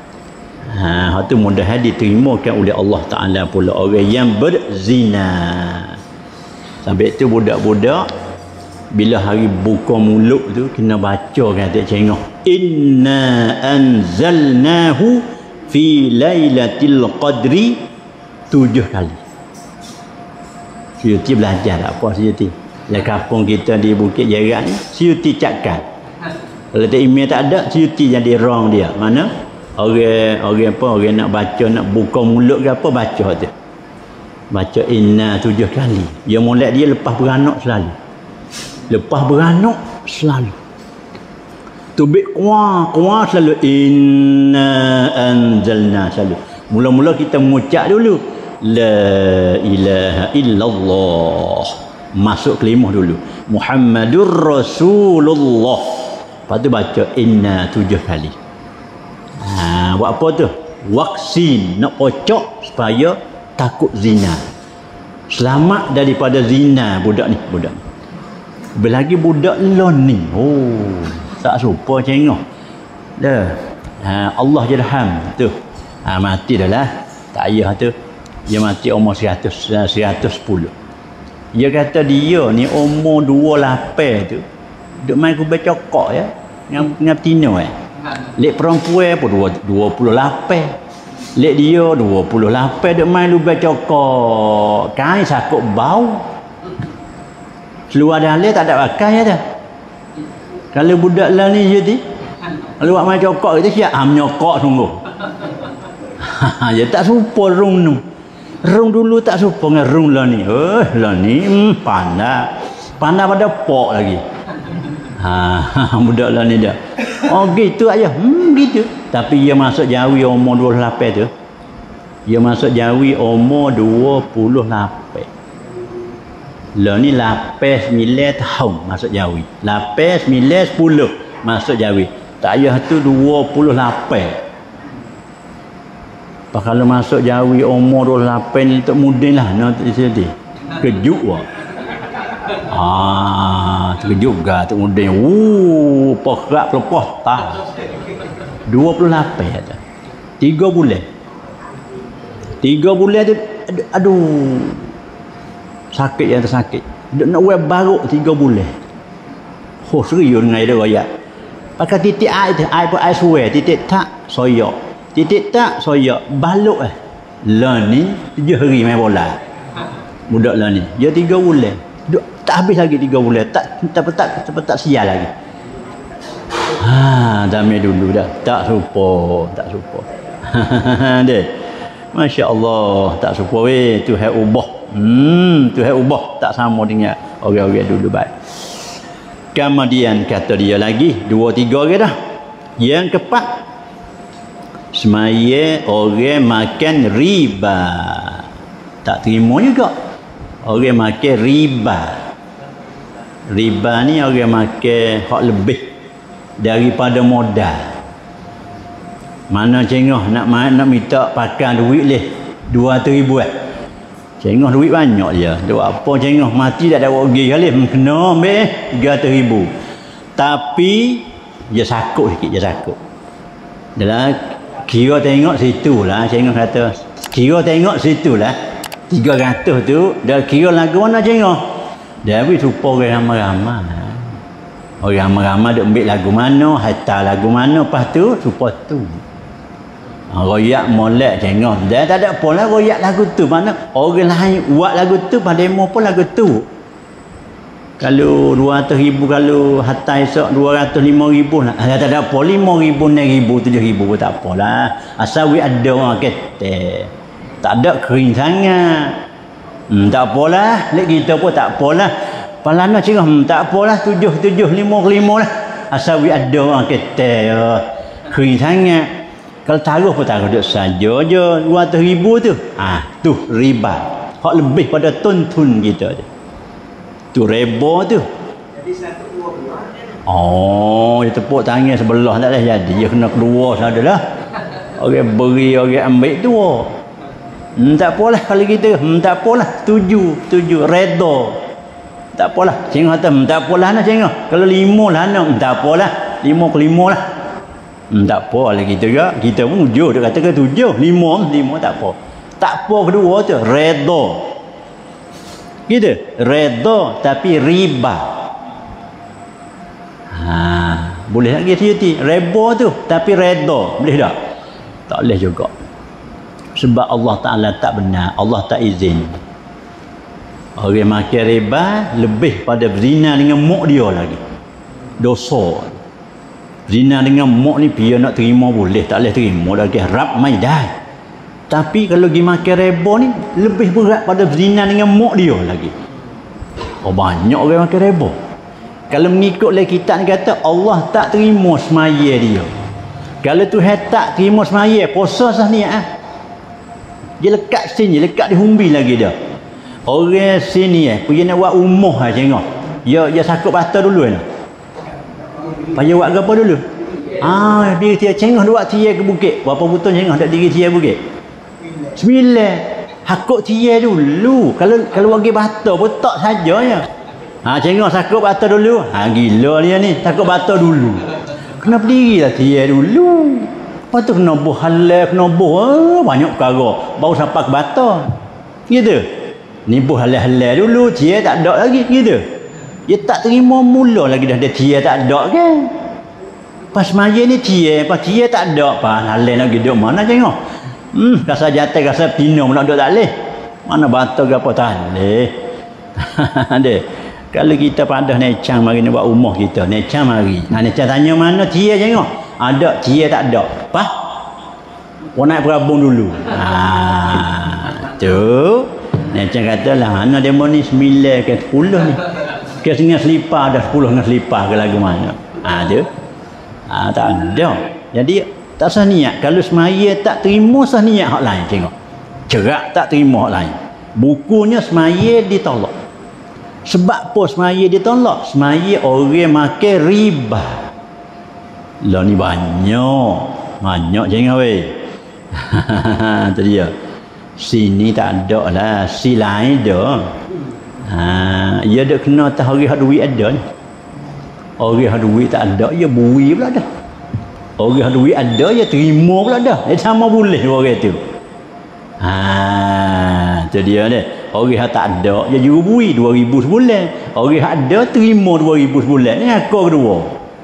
Ha, itu mudah diterimakan oleh Allah Ta'ala pula orang yang berzina. Sampai itu budak-budak bila hari buka mulut tu kena baca kata cengah. Inna anzalnahu fi lailatul qadri tujuh kali. Siyuti belajar tak apa Siyuti. Di kampung kita di Bukit Jarak ni Siyuti cakap. Kalau tak email tak ada Siyuti jadi wrong dia. Mana? Orang orang apa orang nak baca nak buka mulut ke apa baca tu. Baca inna tujuh kali. Dia molek dia lepas beranak selalu. Lepas beranak selalu. Tubik kuah kuah selalu inna anzalna selalu. Mula-mula kita mengucap dulu la ilaha illallah. Masuk kelimah dulu. Muhammadur Rasulullah. Lepas tu baca inna tujuh kali. Ha, buat apa tu? Vaksin nak pocok supaya takut zina. Selamat daripada zina budak ni, budak ni. Belagi budak lon ni. Oh, tak serupa cengah. Dah. Ha, Allah jerham tu. Ha, mati dah lah. Tak payah tu. Dia mati umur seratus, seratus sepuluh. Dia kata dia ni umur dua puluh lapan tu. Duk main kubah cokok ya. Dengan, dengan betina eh. Lek perempuan pun dua puluh lapan. Lek dia dua puluh lapan duk main lubang cokok. Kain sakut bau. Seluar dalam tak ada pakai dah. Kalau budak lah ni jadi kalau buat main cokok kita siap ah menyokok sungguh. Dia tak serupa rung tu. Rung dulu tak serupa dengan rung lah ni. Eh lah ni hmm, pandai. Pandai pada pok lagi. Ha, budak lah ni dah. Oh gitu aja. Hmm gitu. Tapi dia masuk jawi umur dua puluh lapan tu. Dia masuk jawi umur dua puluh lapan. Lah ni lapan sembilan tahun masuk jawi. lapan sembilan sepuluh masuk jawi. Tak payah tu dua puluh lapan. Pas kalau masuk Jawi umur dua puluh lapan ni tak mudin lah nak jadi. Kejut wah. Ah, terkejut juga tak mudin. Uh, perak lepas tak. dua puluh lapan ada. tiga bulan. tiga bulan tu aduh. Sakit yang tersakit. Nak buat baru tiga bulan. Oh, serius dengan dia royak. Pakai titik air tu, air pun air suai, titik tak soyak. Titik tak soyak, baluk eh. Lah ni tujuh hari main bola. Budak lah ni. Dia tiga bulan. Duk, tak habis lagi tiga bulan. Tak tak tak tak, tak sial lagi. Ha, damai dulu dah. Tak serupa, tak serupa. Dia. Masya-Allah, tak serupa weh, Tuhan ubah. Hmm, Tuhan ubah, tak sama dengan orang-orang dulu baik. Kemudian kata dia lagi, dua tiga orang dah. Yang keempat, semaya orang makan riba. Tak terima juga. Orang makan riba. Riba ni orang makan hak lebih daripada modal. Mana cengah nak nak minta pakai duit leh dua ratus ribu eh. Cengah duit banyak je. Duit apa cengah mati tak ada rugi kali kena ambil tiga ratus ribu. Tapi dia sakut sikit, dia sakut. Dalam kira tengok situ lah, cengah kata kira tengok situ lah tiga ratus tu dah kira lagu mana cengah dia habis rupa orang ramai-ramai orang ramai-ramai dia ambil lagu mana hatta lagu mana lepas tu rupa tu royak molek cengah dia tak ada apa lah royak lagu tu mana orang lain buat lagu tu pada demo pun lagu tu kalau dua ratus ribu kalau hatta esok dua ratus lima ribu lah tak ada apa lima ribu enam ribu tujuh ribu pun tak apalah asal we ada orang kata tak ada kering sangat hmm, tak apalah lek kita pun tak apalah palana cakap hmm, tak apalah tujuh tujuh lima lima lah asal we ada orang kata ya, kering sangat kalau taruh pun taruh duk saja je dua ratus ribu tu ah tu riba hak lebih pada tuntun kita je tu reba tu jadi satu dua bulan oh dia tepuk tangan sebelah tak dah jadi dia kena kedua sadalah orang beri orang ambil tu hmm, tak apalah kalau kita hmm, tak apalah tuju tuju reda tak apalah cengah kata hmm, tak apalah nak cengah kalau lima lah nak hmm, tak apalah lima ke lima lah hmm, tak apa lah kita juga kita pun tujuh dia kata ke tujuh lima lima tak apa tak apa kedua tu reda gitu reda tapi riba ha boleh lagi sini reba tu tapi reda boleh tak tak boleh juga sebab Allah Ta'ala tak benar Allah tak izin orang makan riba lebih pada zina dengan mak dia lagi dosa zina dengan mak ni dia nak terima boleh tak boleh terima lagi rab mai dah tapi kalau pergi makan riba ni lebih berat pada zina dengan mak dia lagi oh banyak orang makan riba kalau mengikut oleh kitab ni kata Allah tak terima semaya dia kalau Tuhan tak terima semaya puasa sah niat ah dia lekat sini lekat di humbi lagi dia orang sini eh pergi nak buat umah lah cengok dia dia sakut batal dulu lah payah buat apa dulu ah dia dia cengok buat tiar ke bukit berapa betul cengok tak diri tiar bukit sembilan hakuk tiar dulu kalau kalau bagi batal pun tak saja ya ha cengok sakut batal dulu ha gila dia ni sakut batal dulu kena berdiri lah tiar dulu lepas tu kena buh halal kena buh oh, banyak perkara baru sampai ke batal gitu ni buh halal-halal dulu tiar tak ada lagi gitu dia tak terima mula lagi dah dia tiar tak ada kan pas maya ni tiar pas tiar tak ada apa halal nak duduk mana tengok hmm rasa jatuh rasa pino nak duduk tak boleh mana batal ke apa tak boleh ada kalau kita padah necang mari nak buat rumah kita necang mari nah necang tanya mana tiar tengok ada tiar tak ada apa orang naik perabung dulu ha tu necang kata lah mana demo ni sembilan ke sepuluh ni ke dengan selipar dah sepuluh dengan selipar ke lagu mana ha tu ha tak ada jadi tak sah niat kalau semaya tak terima sah niat hak lain tengok cerak tak terima hak lain bukunya semaya ditolak sebab apa semaya ditolak semaya orang makan riba lah ni banyak banyak jangan weh tu dia. Sini tak ada lah, si lain dah. Ha, ia dak kena atas orang hak duit ada ni. Orang hak duit tak ada, ia bui pula dah. Orang hak duit ada, ia terima pula dah. Dia sama boleh orang tu. Ha, tu dia ni. Orang hak tak ada, dia juga bui dua ribu sebulan. Orang hak ada terima dua ribu sebulan. Ni aku kedua.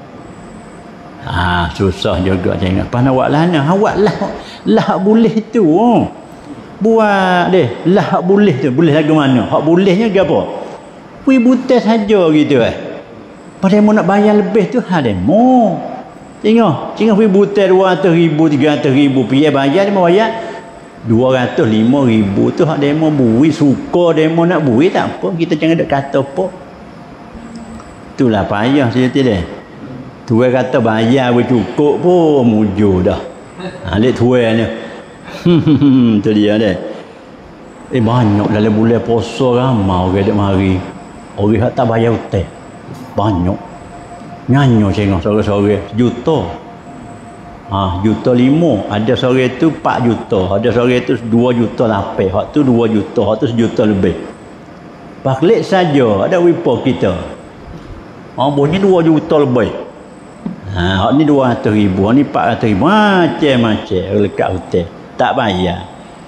Ha, susah juga jangan. Pas nak buat lah nak, awak lah lah boleh tu. Oh. Buat deh, lah hak boleh tu, boleh lagu mana? Hak bolehnya ke apa? Wi buta saja gitu eh. Pada mau nak bayar lebih tu ha demo. Tengok, tengok wi buta dua ratus ribu, tiga ratus ribu piye bayar dia mau bayar dua ratus lima ribu tu hak demo bui suka demo nak bui tak apa, kita jangan dak kata apa. Itulah payah saya tidak. Tuan kata bayar wi cukup pun mujur dah. Ha lek tuan ni. Tu dia deh. Eh banyak dalam bulan puasa ramai orang dek mari. Orang hak tak bayar hutang. Banyak. Nyanyo tengok sore-sore juta. Ah ha, juta lima. Ada sore tu empat juta. Ada sore tu dua juta lapan. Hak tu dua juta, hak tu sejuta lebih. Paklik saja ada wipo kita. Ah bunyi dua juta lebih. Ha hak ni dua ratus ribu, hak ni empat ratus ribu. Macam-macam lekat hutang. Tak bayar.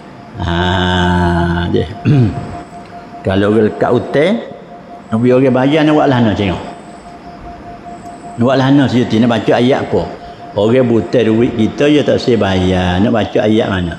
Ha dia. Kalau orang lekat hutang, nak biar orang bayar nak buat lana tengok. Nak buat lana sejati nak baca ayat apa? Orang buta duit kita dia tak saya bayar. Nak baca ayat mana?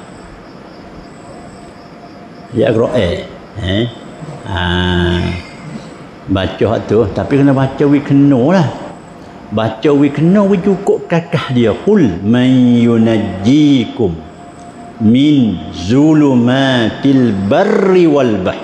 Ayat Quran. Eh? Ha. Baca hak tu, tapi kena baca wi kena lah. Baca wi kena wi cukup kakah dia. Qul man yunajjikum min zulumatil barri wal bahr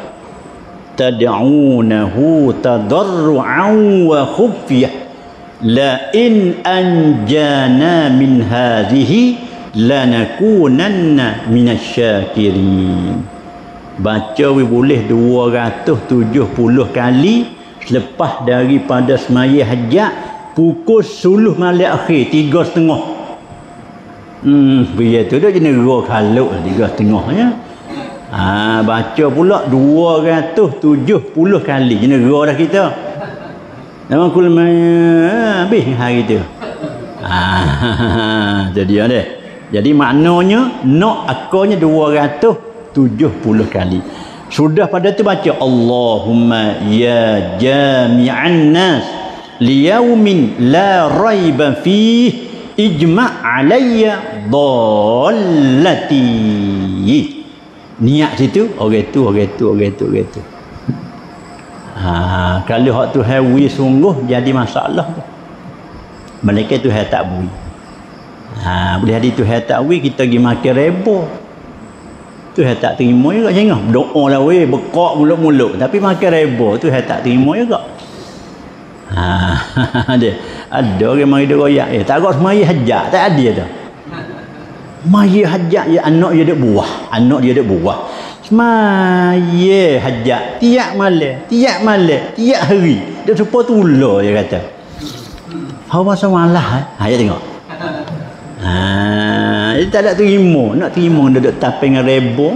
tad'unahu tadarru'an wa khufyah la in anjana min hadhihi lanakunanna minasyakirin. Baca we boleh dua ratus tujuh puluh kali selepas daripada semaya hajat pukul sepuluh malam akhir tiga setengah. Hmm, biar tu dah jenis dua kalau tiga setengahnya. Ha, baca pula dua ratus tujuh puluh kali jenis dua dah kita. Memang kul habis hari tu. Ha, jadi dia. Jadi maknanya nak akalnya dua ratus tujuh puluh kali. Sudah pada tu baca Allahumma ya jami'an nas liyaumin la raiba fihi ijma' alayya dallati. Niat situ orang tu orang tu orang tu orang tu. Ha, kalau hak tu hawi sungguh jadi masalah tu. Mereka tu hai tak bui. Ha, boleh hari tu hai tak bui kita pergi makan rebo. Tu hai tak terima juga jangan. Doa lah weh bekak mulut-mulut tapi makan rebo tu hai tak terima juga. Ha, dia ada orang mari dia royak eh tak agak semaya hajat tak ada dah. Semaya hajat ya anak dia dak buah, anak dia dak buah. Semaya hajat tiap malam, tiap malam, tiap hari. Dia supo tular dia kata. Hau masa malah ha ya tengok. Ha, dia tak nak terima, nak terima dia dak taping rebo.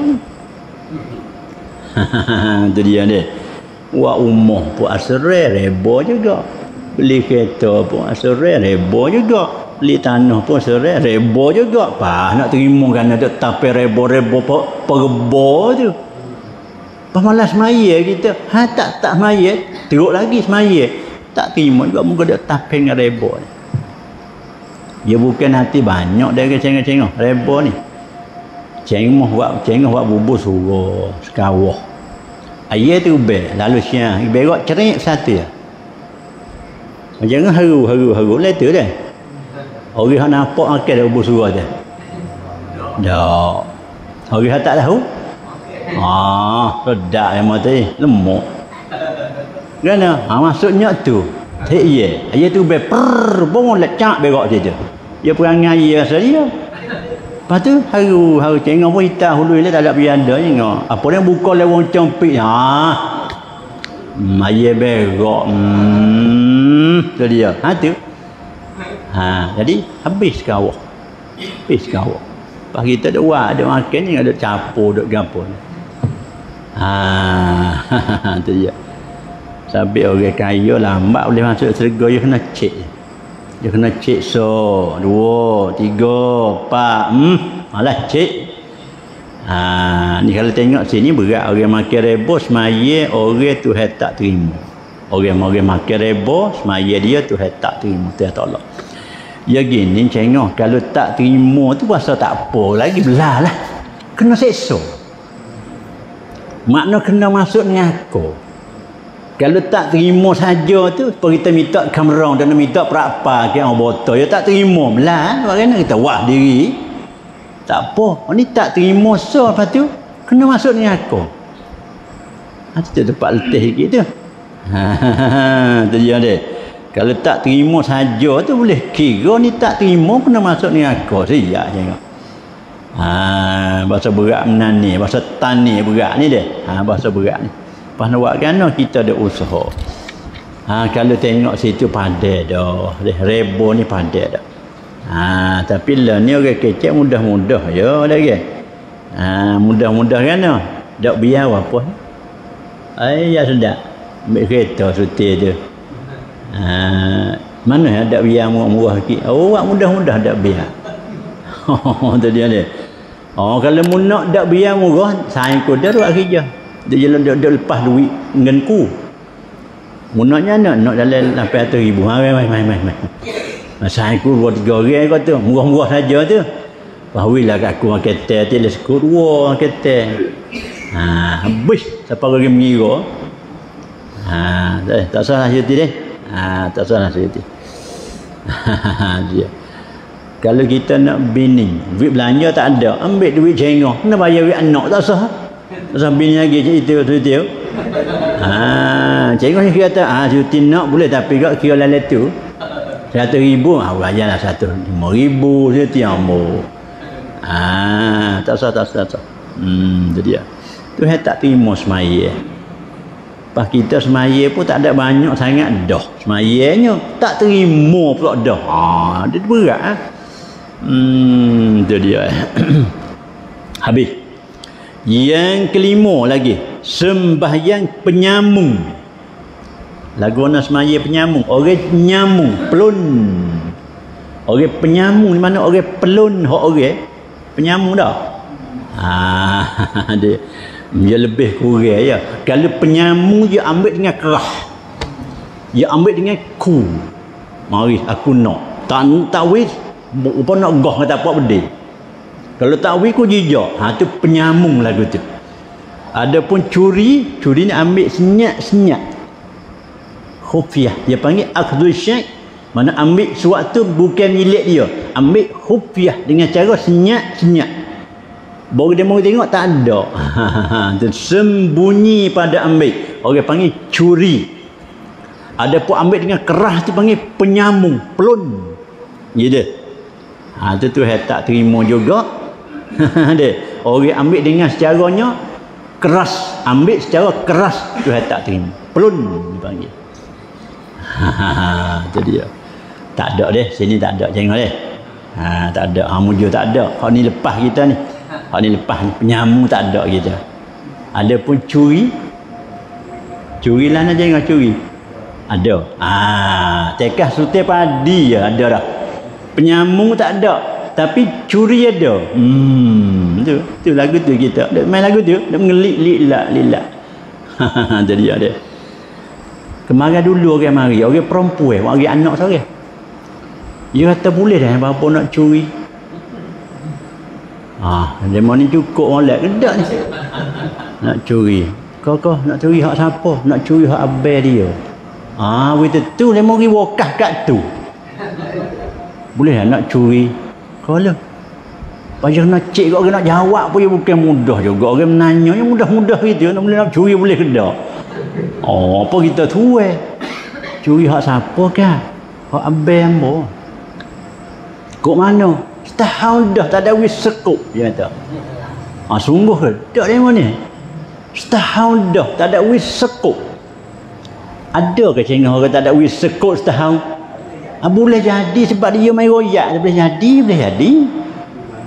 Tu dia dia. Wa umah pun asre rebo juga. Beli kereta pun asre rebo juga. Beli tanah pun asre rebo juga. Pah nak terima kan ada tapi rebo-rebo perebo tu. Pas malas semaya kita. Ha tak tak semaya, teruk lagi semaya. Tak terima juga muka dak tapi dengan rebo ni. Ya bukan hati banyak dari cengah-cengah rebo ni. Cengah buat cengah buat bubur suruh sekawah. Ayah tu ubah lalu siang ibarat cerik satu ya. Jangan haru haru haru letter dah. Orang hak nampak akal dah ubah surah dah. Dak. Orang hak tak tahu. Ah, sedak yang mati lemuk. Kerana ha maksudnya tu. Tak iya. Ayah tu ubah per bong lecak berak dia tu. Dia perangai rasa dia. Lepas tu haru haru cengah pun hitam hulu dia tak ada biada tengok. Apa dia buka lewang campik. Ha. Maya berak. Hmm, tu dia. Ha tu. Ha, jadi habis kawak. Habis kawak. Pas kita duk buat, duk makan ni, duk capur, duk gapo. Ha, tu dia. Sampai orang kaya lambat boleh masuk syurga, dia kena cek. Dia kena cek so, dua, tiga, empat, hmm, malah cek. Ha, ni kalau tengok sini berat orang makan rebo semaya orang tu hai tak terima. Orang-orang makan rebo semaya dia tu hai tak terima, tu tak Allah. Ya gini cengok kalau tak terima tu pasal tak apa lagi belah lah. Kena seksa. Makna kena masuk dengan aku. Kalau tak terima saja tu, kita minta kamerang dan minta berapa ke orang botol, dia tak terima belah. Bagaimana kita wah diri? Tak apa. Ni tak terima so lepas tu kena masuk dengan aku. Ha, tu tempat letih sikit tu. Ha, tu dia dia. Kalau tak terima saja tu boleh kira ni tak terima kena masuk dengan aku. Siap tengok. Ha, bahasa berat menani, bahasa tani berat ni dia. Ha, bahasa berat ni. Pas nak buat kan kita ada usaha. Ha, kalau tengok situ pandai dah. Rebo ni pandai dah. Ha, tapi lah ni orang kecek mudah-mudah ya lagi. Ha, mudah-mudah kan dah. Tak biar apa. Ai ya sudah. Ambil kereta suti tu. Ha, mana ya tak biar murah-murah sikit. Oh, mudah-mudah tak biar. Oh, tu dia ni. Oh, kalau mu nak tak biar murah, saya kuda buat kerja. Dia jalan dia, dia lepas duit dengan ku. Munaknya nak nak dalam lapan ratus ribu. Ha, mai mai mai mai. Saya ku dua tiga orang kata murah-murah saja tu. Bahawilah kat aku makan teh tu les ku dua makan teh. Ha, habis siapa orang mengira. Ha, dah tak salah situ deh. Ha, tak salah situ. Dia. Kalau kita nak bini, duit belanja tak ada, ambil duit jengah, kena bayar duit anak tak sah. Sambil lagi itu tu tu. Ha, cikgu ni kata, ah cuti nak boleh tapi kau kira lain tu. Satu ribu, ah bayarlah satu lima ribu cuti ambo. Ah, tak sah tak sah tak sah. Hmm, tu dia. Tu hai tak terima semaya. Pas kita semaya pun tak ada banyak sangat dah. Semayanya tak terima pula dah. Ah, dia berat ah. Hmm, tu dia. Habis. Yang kelima lagi, sembahyang penyambung. Lagu nak semaya penyambung, orang penyambung, pelun. Orang penyambung di mana orang pelun hak orang penyambung dah. Ah, dia dia lebih kurang ya. Kalau penyambung dia ambil dengan kerah. Dia ambil dengan ku. Mari aku nak. Tak tak wis, apa nak gah kata apa benda. Kalau tak wih ku jijak. Ha tu penyambung lagu tu. Adapun curi, curi ni ambil senyap-senyap. Khufiyah. Dia panggil akhdul syai'. Mana ambil sesuatu bukan milik dia. Ambil khufiyah dengan cara senyap-senyap. Baru dia mau tengok tak ada. Ha, sembunyi pada ambil. Orang panggil curi. Adapun ambil dengan keras tu panggil penyambung, pelun. Gitu. Ha tu tu tak terima juga. Dia orang ambil dengan secaranya keras, ambil secara keras tu tak terima. Pelun dipanggil. Ha tu dia. Tak ada deh, sini tak ada jangan deh. Ha tak ada, ha mujur tak ada. Hak ni lepas kita ni. Hak ni lepas ni penyambung tak ada kita. Ada pun curi. Curi lah nak jangan curi. Ada. Ah, tekah sutai padi ya ada dah. Penyambung tak ada. Tapi curi ada. Hmm, tu, tu lagu tu kita. Dia main lagu tu, dia mengelik lilak lilak. Jadi ada. Kemarin dulu orang mari, orang perempuan, orang anak seorang. Dia kata boleh dah apa nak curi. Ah, dia mau ni cukup molek kedak ni. Nak curi. Kau kau nak curi hak siapa? Nak curi hak abang dia. Ah, betul tu dia mau ri wakah kat tu. Boleh dah nak curi. Kalau payah nak cek kau nak jawab pun bukan mudah juga. Orang menanya yang mudah-mudah gitu. Nak boleh nak curi boleh ke tak? Oh, apa kita tu eh? Curi hak siapa kan? Hak abang bo. Kok mana? Setahun dah tak ada wis sekup dia kata. Ah sungguh ke? Tak dari mana? Setahun dah tak ada wis sekup. Ada ke cengah orang tak ada wis sekup setahun? Ah, boleh jadi sebab dia main royak, dia boleh jadi, boleh jadi.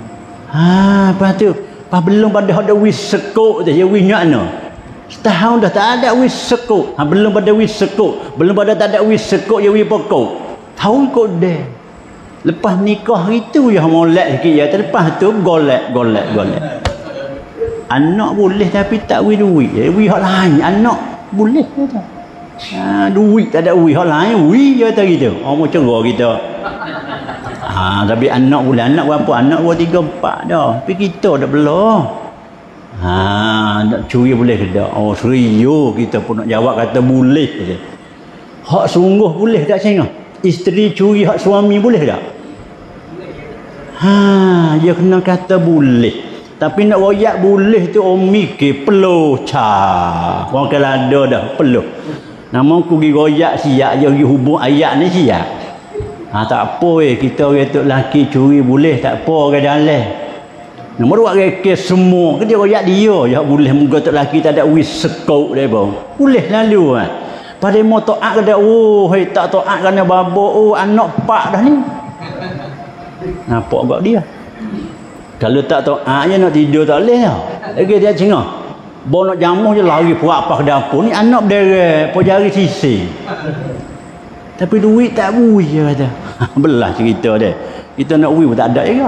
Ha, lepas tu, pas belum pada ada wis sekuk tu, ya wis nyakna. Setahun dah tak ada wis sekuk. Ha, belum pada wis sekuk, belum pada tak ada wis sekuk, ya wis pokok. Tahu kok deh. Lepas nikah itu ya molek sikit ya, lepas tu golek, golek, golek. Anak boleh tapi tak wis duit. Ya wis hak lain, anak boleh kata. Ha, duit tak ada wis hak lain, wis je kata gitu. Oh macam cerah kita. Ha, tapi anak boleh, anak berapa? Anak dua, tiga, empat dah. Tapi kita dah belum. Ha, nak curi boleh ke tak? Oh, serius kita pun nak jawab kata boleh je. Hak sungguh boleh tak Cengah? Isteri curi hak suami boleh tak? Ha, dia kena kata boleh. Tapi nak royak boleh tu orang mikir peluh ca. Orang kalau ada dah peluh. Nama aku pergi royak siap je pergi hubung ayat ni siap. Ha, tak apa weh, kita orang tu lelaki curi boleh, tak apa orang dalam. Nombor buat reke semua, ke dia royak dia, ya boleh muka tu lelaki tak ada wis sekuk dia pun. Boleh lalu kan. Pada mau taat ke dak, oh hei tak taat kerana babak, oh anak pak dah ni. Nampak agak dia. Kalau tak taat je nak tidur tak boleh dah. Lagi dia cengah. Bawa nak jamu je lari puak apa ke dapur ni anak berderet, po jari sisi. Tapi duit tak bui je kata. Belah cerita dia. Kita nak bui pun tak ada juga.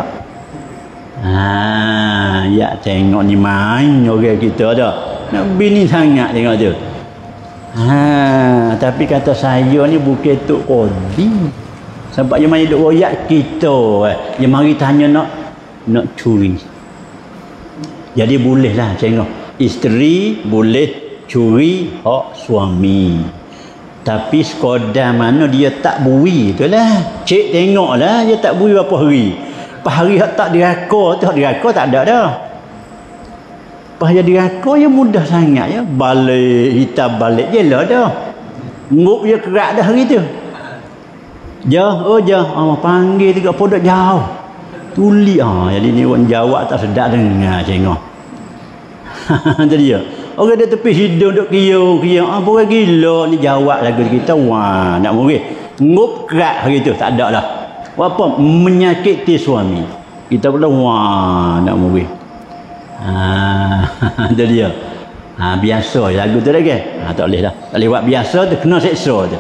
Ha, ya tengok ni main orang kita dah. Nak bini sangat tengok tu. Ha, tapi kata saya ni bukan tok kodi. Sebab dia mari duk royak kita eh. Dia mari tanya nak nak curi. Jadi bolehlah tengok. Isteri boleh curi hak suami. Tapi sekadar mana dia tak bui tu lah. Cik tengoklah dia tak bui berapa hari. Pas hari hak tak diraka tu, hak diraka tak ada dah. Pas dia diraka ya mudah sangat ya. Balik, hitam balik je lah dah. Ngup dia kerak dah hari tu. Jah, oh jah. Oh, panggil tiga podok jauh. Tuli ah, jadi ni orang jawab tak sedap dengar tengok. Itu dia. Orang dia tepi hidung duk kiyau-kiyau. Ah, orang gila ni jawab lagu kita. Wah, nak murid. Ngup kerak hari tu. Tak ada lah. Apa? Menyakiti suami. Kita pula, wah, nak murid. Ah, itu dia. Ah, biasa lagu tu lagi. Ah, tak boleh dah. Tak boleh buat biasa tu. Kena seksa tu.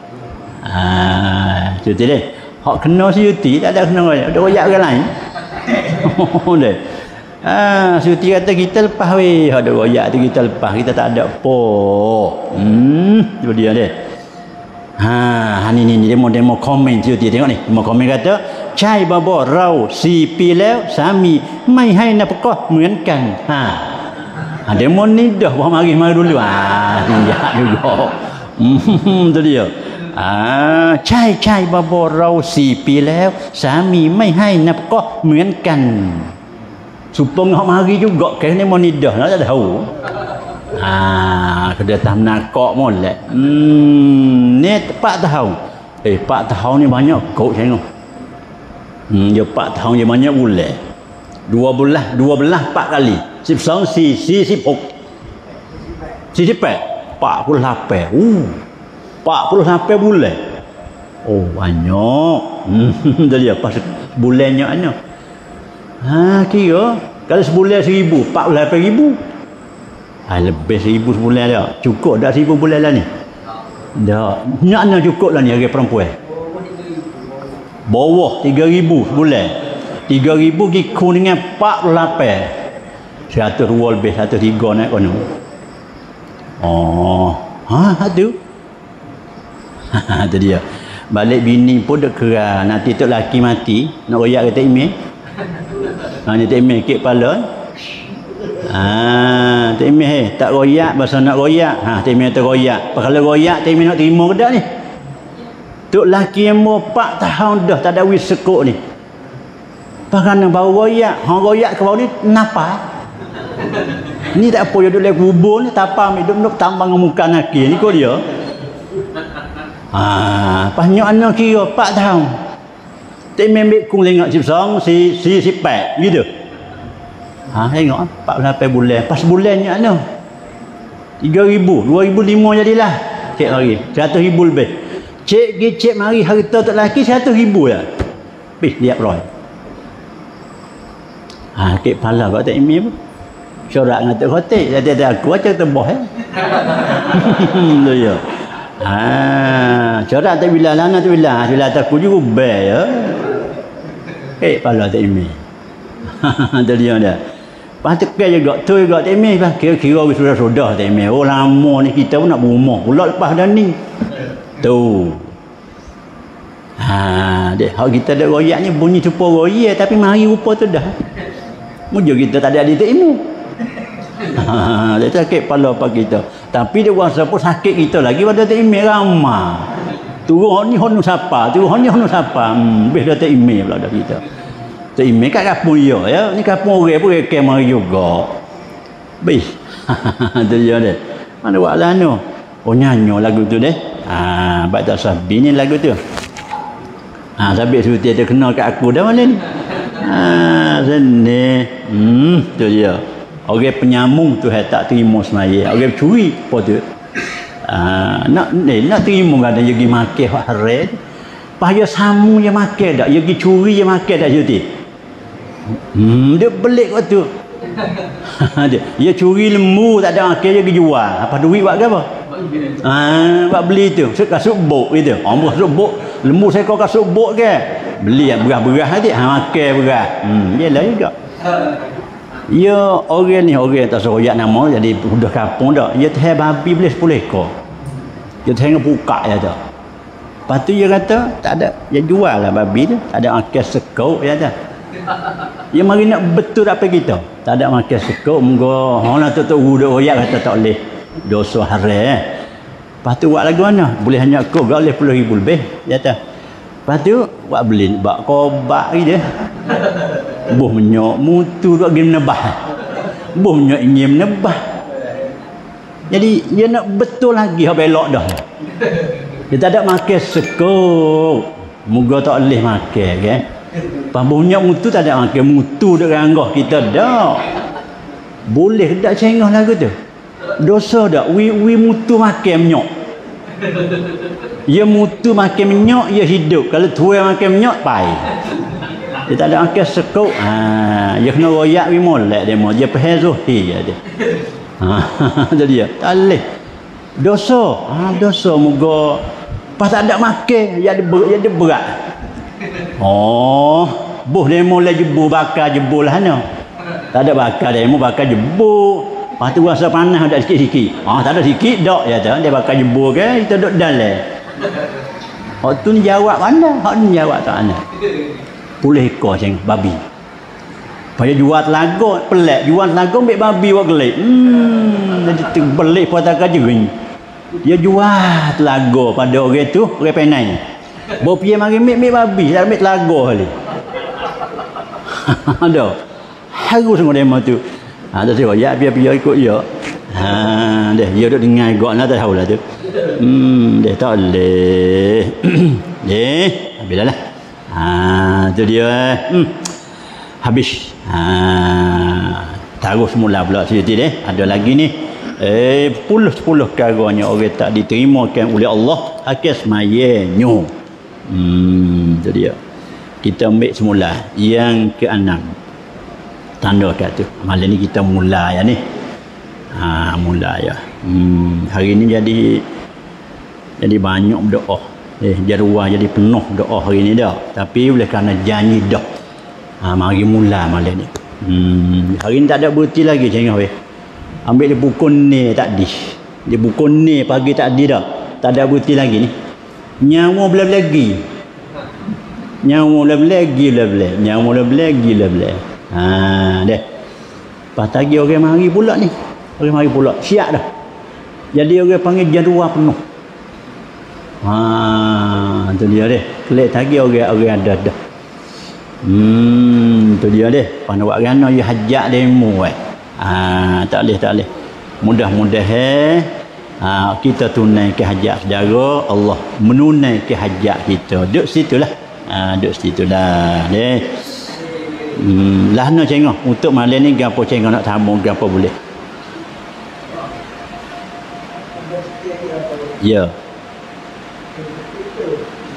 Ah, tu tu dia. Hak kena siuti. Tak ada kena royak. Ada royak orang lain. Oh, dia. Ah, suti kata kita lepas weh. Ada royak tu kita lepas. Kita tak ada apa. Hmm, tu dia dia. Ha, ni ni ni demo demo komen suti tengok ni. Demo komen kata, "Cai babo rau si piแล้วสามีไม่ให้นับก็เหมือนกัน." Ha. Ha, demo ni dah bawa mari mari dulu. Ah, dia juga. Hmm, tu dia. Ah, ใช่ใช่บาโบเราสี่ปีแล้วสามีไม่ให้นับก็เหมือนกัน supong hak mari juga ke ni monidah nak tak tahu. Ah, kena tam nakok molek. Hmm, ni empat tahun. Eh, empat tahun ni banyak kau tengok. Hmm, dia empat tahun dia banyak bulan. dua belas, dua belas empat kali.สิบสอง สี่ สี่สิบหก สี่สิบแปด empat puluh lapan. Uh. empat puluh lapan bulan. Oh, banyak. Hmm, dah dia pas bulannya ana. Ha, kira kalau sebulan seribu, empat puluh lapan ribu. Ha, lebih seribu sebulan dah. Cukup dah seribu bulan lah ni. Dah. Nak nak cukup lah ni harga perempuan. Bawah tiga ribu sebulan. tiga ribu kikun dengan empat puluh lapan. seratus dua lebih, seratus tiga naik kono. Oh. Ha, tu. Ha, tu dia. Balik bini pun dah kerah. Nanti tu laki mati. Nak royak kata email. Ha, ni tak email kek kepala. Ha, tak email eh. Tak royak, bahasa nak royak. Ha, tak email tak royak. Kalau royak, tak email nak terima ke tak ni? Tok laki yang mau empat tahun dah tak ada wis sekuk ni. Pakana baru royak. Hang royak ke bawah ni, napa? Ni tak apa, dia duduk dalam kubur ni, tapam, duduk tambang muka laki. Ni kau dia. Ha, banyak anak kira empat tahun. Tak ambil kung lengak sip song si si si pat gitu. Ha, tengok empat puluh lapan bulan. Pas bulannya ana. tiga ribu, dua ribu lima jadilah. Cek lagi, seratus ribu lebih. Cek gi cek mari harta tok laki seratus ribu ya. Pih lihat roy. Ha, kek pala kau tak imi apa? Syorak dengan tak khotik. Jadi ada aku aja tebah eh. Tu ya. Ha, syorak tak bila lana tu bila. Bila tak aku juga ber ya. Kek pala tak imi. Tu dia dah. Patut ke juga tu juga tak imi bah. Kira-kira sudah-sudah tak imi. Oh lama ni kita pun nak berumah. Pula lepas dah ni. Tu. Ha, dek hak kita dak royak ni bunyi serupa royak tapi mari rupa tu dah. Mujo kita tak ada di ilmu. Ha, dia sakit kepala apa kita. Tapi dia rasa pun sakit kita lagi pada tak email ramah. Turun ni honu siapa? Turun ni honu siapa? Hmm, lebih dah tak email pula dah kita. Tak email kat kampung dia ya. Ni kampung orang pun rekam mari juga. Bih. Tu dia dia. Mana buat lah no. Oh nyanyo lagu tu deh. Ha, bab tak sabi ni lagu tu. Ha, sabit suti dia kenal kat aku dah mana ni. Ha, sini. Hmm, tu dia. Orang penyambung tu tak terima semaya. Orang curi apa tu. Ha, nak ni nak terima kan dia pergi makan hak haram. Pas dia samu dia makan dak, dia pergi curi dia makan dak suti. Hmm, dia belik waktu. dia, dia curi lembu tak ada makan dia pergi jual. Apa duit buat apa? Ah, buat beli tu. Suk kasut bok gitu. Ambo kasut bok. Lembu saya kau kasut bok ke? Beli yang beras-beras nanti. Ha makan beras. Hmm, yalah juga. Ya orang ni orang tak seroyak nama jadi budak kampung dak. Dia teh babi beli sepuluh ekor. Dia tengok buka ya tu. Lepas tu dia kata tak ada. Dia jual lah babi tu. Tak ada makan sekau ya tu. Dia mari nak betul apa kita. Tak ada makan sekau. Moga hang tu tu budak royak kata tak boleh. Dosa haram eh. Lepas tu buat lagu mana? Boleh hanya kau gak boleh puluh ribu lebih. Ya tak? Lepas tu buat beli bak kobak dia. Buh menyok mutu tu pergi menebah. Buh menyok ingin menebah. Jadi dia nak betul lagi hak belok dah. Dia tak ada makan sekop. Moga tak boleh makan kan. Pambuh menyok mutu tak ada makan mutu dek ranggah kita dak. Boleh dak cengah lagu tu. Dosa dak wi wi mutu makan menyok. Dia mutu makan menyok dia hidup. Kalau tuai makan menyok pai. Dia tak ada makan sekop. Ha, dia kena royak wi molek dia mau. Dia pahal zuhir dia. Ha, jadi dia tak boleh. Dosa. Ha, dosa moga pas tak ada makan dia ada dia ada berat. Oh, buh demo lah jebur bakar jebur lah no. Tak ada bakar demo bakar jebur. Lepas tu rasa panas ada sikit-sikit. Ah, tak ada sikit dak ya tu. Dia bakar jebur ke kita duduk dalam. Hak tu ni jawab mana? Hak ni jawab tak ana. Pulih ekor ceng babi. Paya jual telaga pelak jual telaga ambil babi buat gelik. Hmm, jadi terbelik pada kajering. Dia jual telaga pada orang tu, orang penai. Bawa pergi mari ambil babi, tak ambil telaga kali. Ada. Harus dengan demo tu. Ha dah saya ya biar-biar ikut dia. Ha dah dia duk dengar gok nak tak tahulah tu. Hmm dia tak boleh. Deh, habislah lah. Ha tu dia. Hmm. Habis. Ha taruh semula pula situ deh. Ada lagi ni. Eh puluh-puluh karanya orang tak diterimakan oleh Allah akan semayanya. Hmm tu dia. Kita ambil semula yang keenam. Tanda kat tu. Malam ni kita mula ya ni. Ha mula ya. Hmm hari ni jadi jadi banyak berdoa. Eh jadual jadi penuh doa hari ni dah. Tapi oleh kerana janji dah. Ha mari mula malam ni. Hmm hari ni tak ada berhenti lagi cengah weh. Ambil dia pukul ni tak di. Dia pukul ni pagi tak di dah. Tak ada berhenti lagi ni. Nyawa belah lagi. Nyawa belah lagi belah. Nyawa belah lagi belah. Ha deh. Pas tagi orang mari pula ni. Orang mari pula siap dah. Jadi orang panggil jadual penuh. Ha tu dia deh. Kelik tagi orang orang ada dah. Hmm tu dia deh. Pas nak buat kerana dia hajat demo eh. Ha tak boleh tak boleh. Mudah-mudahan ha kita tunaikan hajat saudara, Allah menunaikan hajat kita. Duduk situlah. Ha duduk situlah deh. Hmm, lah nak cengah untuk malam ni gapo cengah nak tamu gapo boleh. Ya.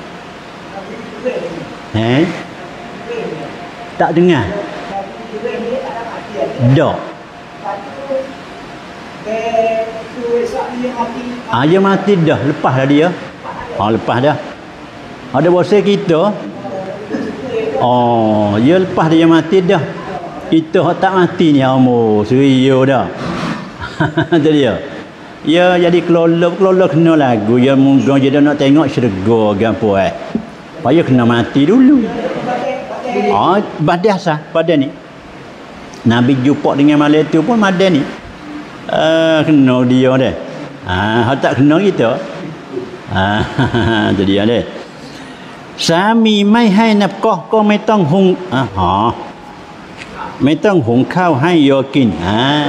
Eh? Tak dengar. Dak. Ah, dia mati dah, lepas dah dia. Ha, lepas dah. Ada bosan kita. Oh, dia lepas dia mati dah. Kita hak tak mati ni umur seria dah. Itu dia. Ya jadi kelola kelola kena lagu ya mungkin jadi nak tengok syurga gapo eh. Payah kena mati dulu. Ah, badan sah, badan ni. Nabi jumpa dengan malaikat tu pun badan ni. Ah, kena dia dah. Ah, tak kena kita. Ah, itu dia dah. Sami mai hai nafkah ko mai tong hung ah ha. Mai tong hung khao hai yo kin. Ah.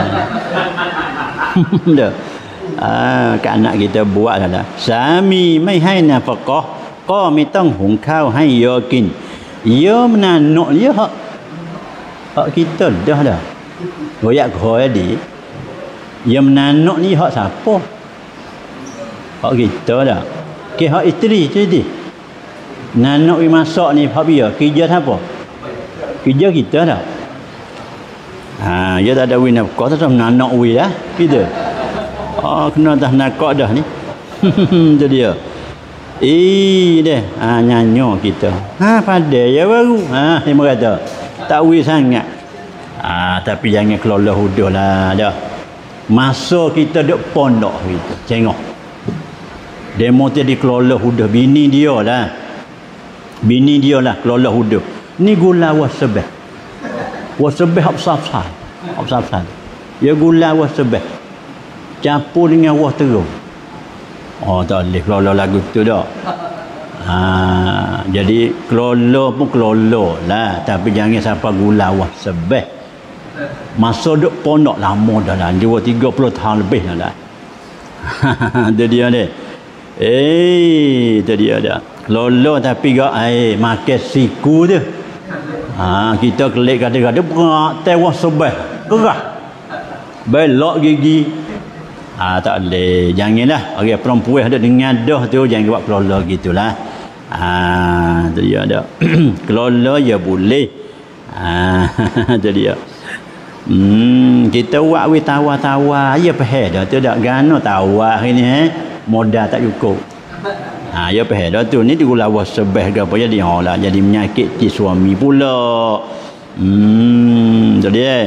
Dah. Ah, ke anak kita buat dah. Sami mai hai nafkah ko mai tong hung khao hai yo kin. Yo menanuk dia hak hak kita dah dah. Goyak goy di. Yo menanuk ni hak siapa? Hak kita dah. Ke hak isteri jadi. Nanok we masak ni hak dia kerja apa? Kerja kita dah. Ha, dia tak ada we nafkah tak sama nanok we dah. Kita. Oh, kena dah nakak dah ni. Itu dia. Eh deh, ha nyanyo kita. Ha pandai ya baru. Ha dia kata. Tak we sangat. Ah, tapi jangan kelola huduh lah dah. Masa kita duk pondok kita. Tengok. Demo tadi kelola huduh bini dia lah. Bini dia lah kelola huduh. Ni gula wasabah. Wasabah absaf-saf. Absaf-saf. Ya gula wasabah. Campur dengan wah terung. Oh tak boleh kelola lagu tu dah. Ha, jadi kelola pun kelola lah. Tapi jangan sampai gula wasabah. Masa duk pondok lama dah lah. Dua tiga puluh tahun lebih dah lah. Itu dia ni. Eh, itu dia dah. Lolo tapi gak air makan siku tu. Ha, kita kelik kadang-kadang berak tewas sebah. Gerah. Belok gigi. Ah, tak boleh. Janganlah orang perempuan ada dengan dah tu jangan buat kelola gitulah. Ah, tu dia ada. Kelola ya boleh. Ah, tu dia. Hmm, kita buat we tawa-tawa ya peh dah tu dak gano tawa hari ni eh. Modal tak cukup. Ha, ya peh dah tu ni digula wasabah ke apa jadi ha lah jadi menyakiti suami pula. Hmm, jadi eh.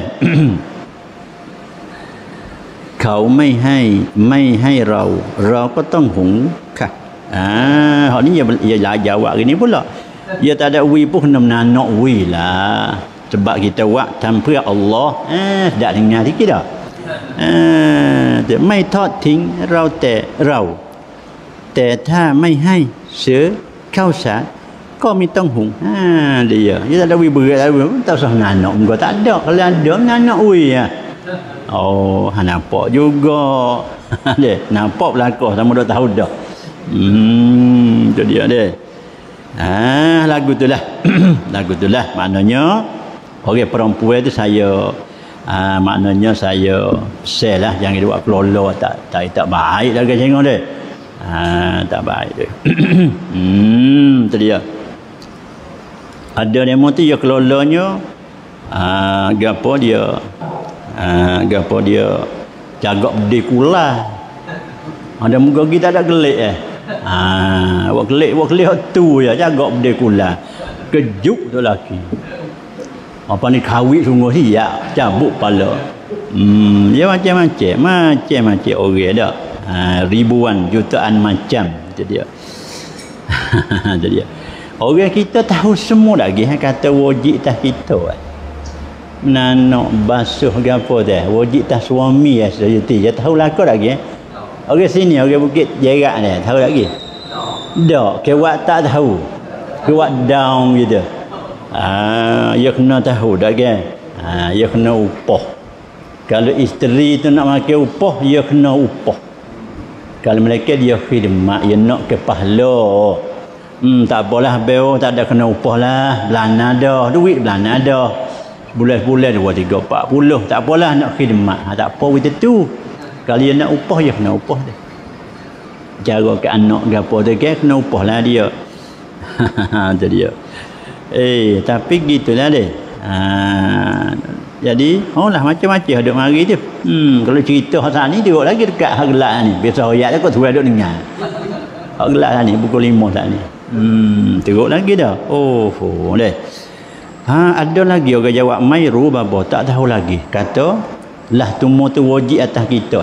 Kau mai hai mai hai rau rau ko tong hung kha. Ah, hak ni ya ya jawab ni pula. Ya tak ada wi pun kena menanok wi lah. Sebab kita buat tanpa Allah. Eh, tak dengar sikit dah. Ah,แต่ไม่ทอดทิ้งเราแต่เราแต่ถ้าไม่ให้เสือข้าวสารก็ไม่ต้องหุงอ่าdia dia tak ada wi berat tak usah nanok muka tak ada kalau ada nanok wi ah oh nampak juga dia nampak belakang sama dah tahu dah hmm tu dia dia ah lagu tu lah lagu tu lah maknanya orang perempuan tu saya Ah, maknanya saya share lah jangan buat kelola tak tak tak baik dah ke tengok dia. Ah, tak baik dia. hmm, tu dia. Ada demo tu ya kelolanya ah gapo dia ah gapo dia jagak bedi kula. Ada muka kita tak gelik eh. Ah, buat gelik buat gelik tu ya jagak bedi kula. Kejuk tu laki. Apa ni kawit sungguh siap cabut kepala. Hmm, dia macam-macam, macam-macam orang dah. Ha, ribuan, jutaan macam itu dia. Itu dia. Orang kita tahu semua lagi kata wajib tah kita. Nanok basuh ke apa dah, wajib tah suami ya sejati. Dia tahu lah kau lagi. Orang sini, orang Bukit Jerak ni, tahu lagi? Dak, kewat tak tahu. Kewat down gitu. Ah, ia kena tahu dah kan. Ah, ia kena upah. Kalau isteri tu nak makan upah, ia kena upah. Kalau mereka dia khidmat, ia nak ke pahala. Hmm, tak apalah beo, tak ada kena upah lah. Belana dah, duit belana dah. Bulan-bulan dua tiga empat puluh, tak apalah nak khidmat. Ha, tak apa kita tu. Kalau dia nak upah, ia kena upah dia. Cara ke anak ke apa tu kan, kena upah lah dia. Itu dia. Eh, tapi gitulah deh. Ha, Jadi oh lah macam-macam duk mari tu. Hmm kalau cerita hak ni tengok lagi dekat hak gelak ni. Biasa ayat aku tu duk dengar. Hak gelak ni pukul lima saat ni. Hmm tengok lagi dah. Oh, oh deh. Ha ada lagi orang jawab mai ru babo tak tahu lagi. Kata lah tumu tu wajib atas kita.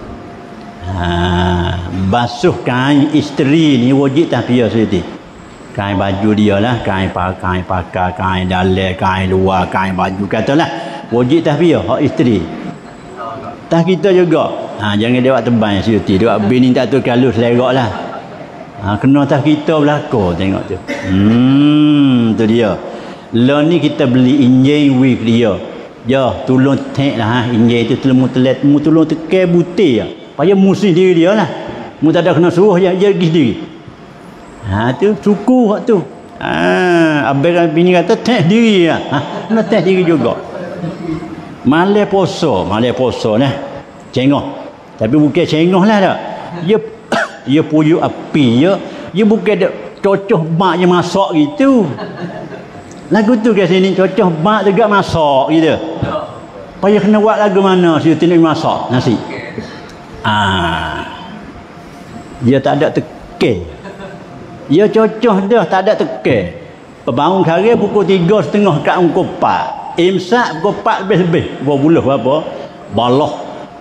Ha basuh kain isteri ni wajib tak dia sendiri. Kain baju dia lah, kain pakai, pakai, kain dalam, kain luar, kain baju katalah wajib tak dia hak isteri. Tak kita juga. Ha jangan dia buat tebal sendiri. Dia buat bini tak tu kalau seleroklah. Ha kena tak kita belaka tengok tu. Hmm tu dia. Lah ni kita beli injil week dia. Ya, tolong tek lah ha injil tu tolong telet mu tolong tekan butir. Payah musim diri dia lah. Mu tak ada kena suruh dia dia pergi sendiri. Ha tu suku hak tu. Ha abang bini kata tek diri lah. Ha kena tek diri juga. Malai poso, malai poso nah. Cengah. Tapi bukan cengah lah dak. Dia dia puyuk api ya. Dia bukan dak cocok mak je masak gitu. Lagu tu kat sini cocok mak juga masak gitu. Payah kena buat lagu mana si tini masak nasi. Ah. Dia tak ada teke. Dia cocok dah tak ada teke. Perbangun kari pukul tiga setengah kat pukul empat. Imsak pukul empat lebih-lebih. Dua buluh apa? Balah.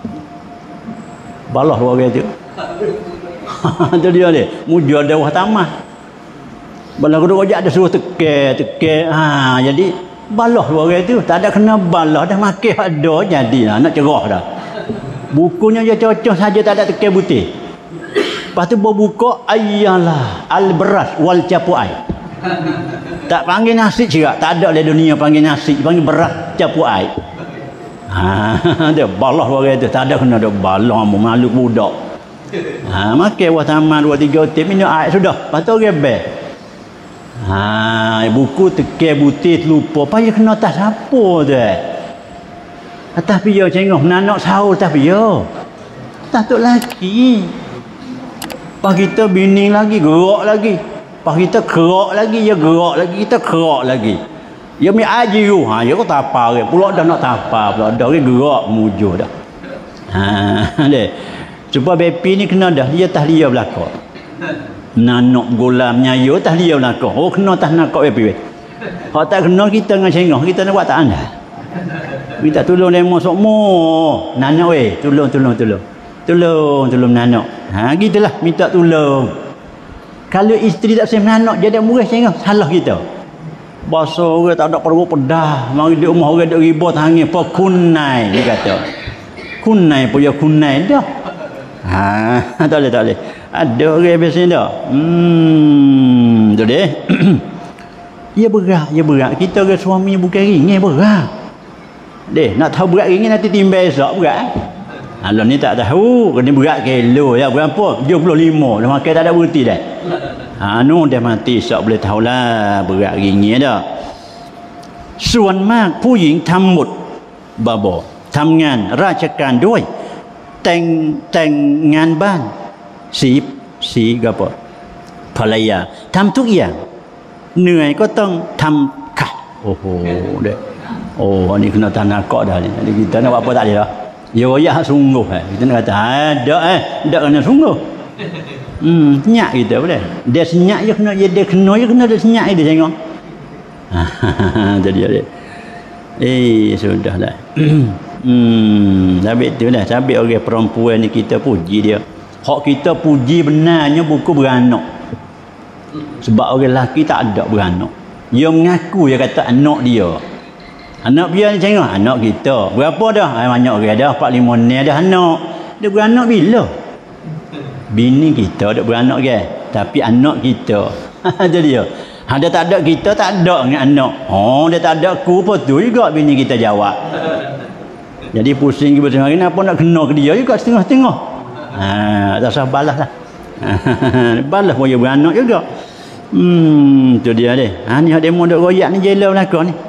Balah dua orang tu. Itu dia ni. Mujur dawah tamah. Balah kedua ajak ada suruh teke, teke. Ha, jadi balah dua orang tu. Tak ada kena balah. Dah makin ada jadi lah. Nak cerah dah. Bukunya dia cocok saja tak ada teke butir. Lepas tu berbuka ayalah al-beras wal capuai. Tak panggil nasi juga, tak ada di dunia panggil nasi, panggil beras capuai. Ha, dia balah orang tu, tak ada kena ada balah malu budak. Ha, makan buah taman dua tiga tip minum air sudah, lepas tu rebel. Ha, buku teke butir lupa, payah kena atas apa tu. Atas piyo cengok nanak sahur atas piyo. Tak tok lagi. Pas kita bini lagi, gerak lagi. Pas kita kerak lagi, ya gerak lagi, kita kerak lagi. Ya mi aji you. Ha, ya kau tapa ke. Pula dah nak tapa, pula dah ke gerak mujur dah. Ha, deh. Supaya bepi ni kena dah, dia tahliah belaka. Nanok gulamnya yo tahliah belaka. Oh kena tah nakok bepi. Hak tak kena kita dengan cengah, kita nak buat tak anda. Kita tolong demo sokmo. Nanok weh, tolong tolong tolong. Tolong tolong nanok. Ha gitulah minta tolong. Kalau isteri tak sayang anak jadi murah cengah salah kita. Bahasa orang tak ada perlu pedah, mari di rumah orang dak ribut hangin apa kunai dia kata. Kunai pun ya kunai dah. Ha tak boleh tak boleh. Ada orang biasa dah. Hmm tu deh. Ya berat, ya berat. Kita orang suami bukan ringan berat. Deh nak tahu berat ringan nanti timbal esok berat. Alah ni tak tahu, kena berat kilo ya berapa? tujuh puluh lima. Dah makan tak ada berhenti dah. Ha nu dah mati sok boleh tahulah berat ringan dah. ส่วนมากผู้หญิงทำหมดบาบอทำงานราชการด้วยแต่งแต่งงานบ้านสีสีกับภรรยาทำทุกอย่างเหนื่อยก็ต้องทำค่ะโอ้โหเด้อโอ้อันนี้kena tanah kok dah ni. Jadi kita nak buat apa tak ada dah. Ya royak sungguh eh. Kita nak kata ada eh, dak kena sungguh. Hmm, senyap kita boleh. Dia senyap je kena dia kena je kena dia senyap dia tengok. Ha jadi dia. Eh sudahlah. Hmm, sabit tu lah, sabit orang perempuan ni kita puji dia. Hak kita puji benarnya buku beranak. Sebab orang lelaki tak ada beranak. Dia mengaku dia kata anak dia. Anak dia ni tengok anak kita. Berapa dah? Ay, banyak orang dah empat lima ni dah anak. Dia beranak bila? Bini kita ada beranak ke? Tapi anak kita. Jadi dia. Ha dia tak ada kita tak ada dengan anak. Oh dia tak ada aku apa tu juga bini kita jawab. Jadi pusing kita hari ni apa nak kena ke dia juga setengah-setengah. Ha tak usah balas lah. Balas pun dia beranak juga. Hmm tu dia deh. Ha ni hak demo dok royak ni jela belaka ni.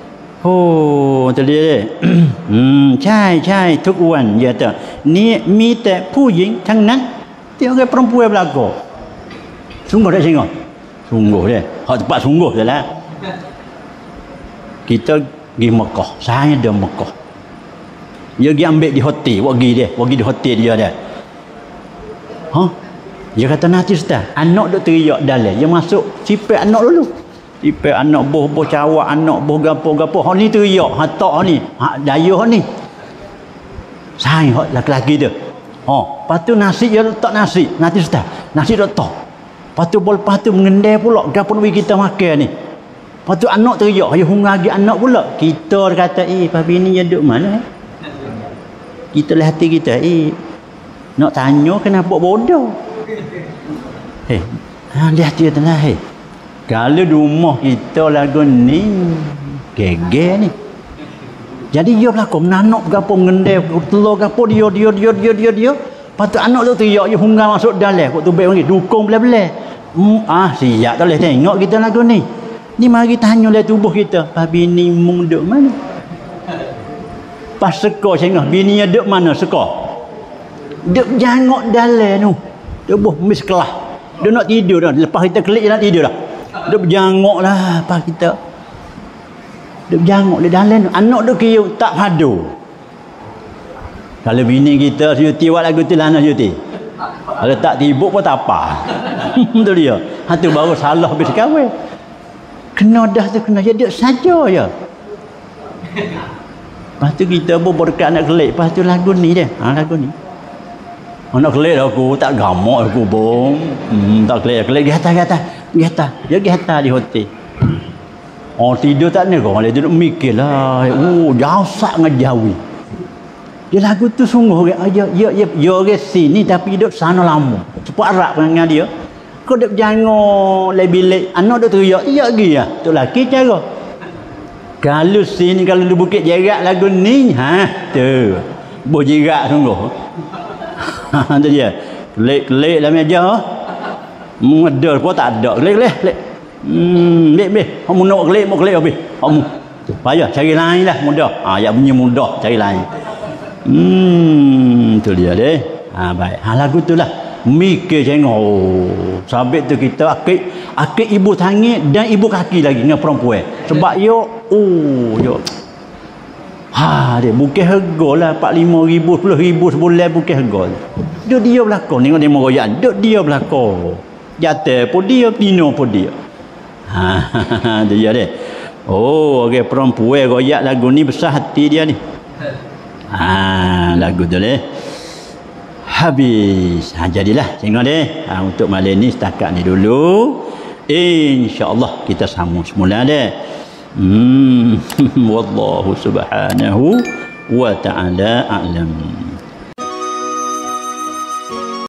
Oh tu dia deh. Hmm ใช่ใช่ทุกวันdia kata ni มีแต่ผู้หญิงทั้งนั้น dia orang perempuan belaka. Sungguh tak singgung? Sungguh dia. Hak tepat sungguh je lah. Kita Pergi Mekah. Saya dah Mekah. Dia pergi ambil di hotel. Pergi dia. Pergi di hotel dia dia. Ha? Dia kata nanti Ustaz. Anak duk teriak dalam. Dia masuk. Cipek anak dulu. Cipek anak boh-boh cawak. Anak boh gapo-gapo. Hak ni teriak. Hak tak ni. Hak dayuh ni. Saya hak laki-laki dia. Ha. Lepas tu nasi dia letak nasi. Nanti Ustaz. Nasi duk tak. Lepas tu lepas tu mengendai pula. Gapo nak kita makan ni. Lepas tu anak teriak. Dia hungagi anak pula. Kita kata eh papi ni dia duduk mana eh? Kita lah hati kita eh nak tanya kenapa bodoh. Hei, ha, lihat dia tenang hei. Kalau di rumah kita lagu ni geger ni. Jadi dia berlaku menanok gapo mengendai telur gapo dia dia dia dia dia dia. Lepas tu anak tu teriak dia hunggang masuk dalam. Kok tu baik panggil dukung belah-belah. Hmm, ah siap tak boleh tengok kita lagu ni. Ni mari tanya oleh tubuh kita. Pak bini mung duk mana? Pas seka cengah bini duk mana seka? Duk jangok dalam tu. Duk buh mis kelah. Dia nak tidur dah. Lepas kita kelik dia nak tidur dah. Duk jangok lah apa kita. Duk jangok di dalam tu. Anak duk kira tak padu. Kalau bini kita syuti buat lagu tu lana syuti. Kalau tak tibuk pun tak apa. Itu dia. Hatu baru salah habis kahwin. Kena dah tu kena jadi saja ya. Lepas tu kita pun berdekat nak kelik. Lepas tu lagu ni dia. Ha, lagu ni. Nak kelik aku tak gamak aku pun. Hmm, tak kelik kelik di atas di atas. Di atas. Dia di atas di hotel. Oh tidur tak ni kau. Dia duduk mikir lah. Oh jauh sak ngejawi. Dia lagu tu sungguh dia dia dia dia orang sini tapi duduk sana lama. Cepat arak dengan dia. Kau duduk jangan le bilik anak duk teriak teriak lagi ah. Tu laki cara. Kalau sini kalau di Bukit Jerak lagu ni ha tu. Boh jerak sungguh. Ha tu dia. Kelik-kelik dalam meja. Mengedar pun tak ada. Kelik-kelik. Kelik. Hmm, bek bek. Kamu nak kelik mau kelik habis. Kamu. Payah cari lain lah mudah. Ah ya bunyi mudah cari lain. Hmm, tu dia deh. Ha baik. Ha lagu tu lah. Mikir tengok. Oh, sabit tu kita akik akik ibu tangan dan ibu kaki lagi dengan perempuan. Sebab yo oh yo. Ha dia bukan harga lah empat puluh lima ribu sepuluh ribu sebulan bukan harga. Dia dia berlakon tengok dia meroyak. Dia dia berlakon. Jatuh pun dia, tino pun dia. Ha dia deh. Oh, orang perempuan royak lagu ni besar hati dia ni. Ha lagu tu deh. Habis. Ha jadilah tengok deh. Ha untuk malam ni setakat ni dulu. Insya-Allah kita sambung semula deh. Hmm wallahu subhanahu wa ta'ala a'lam.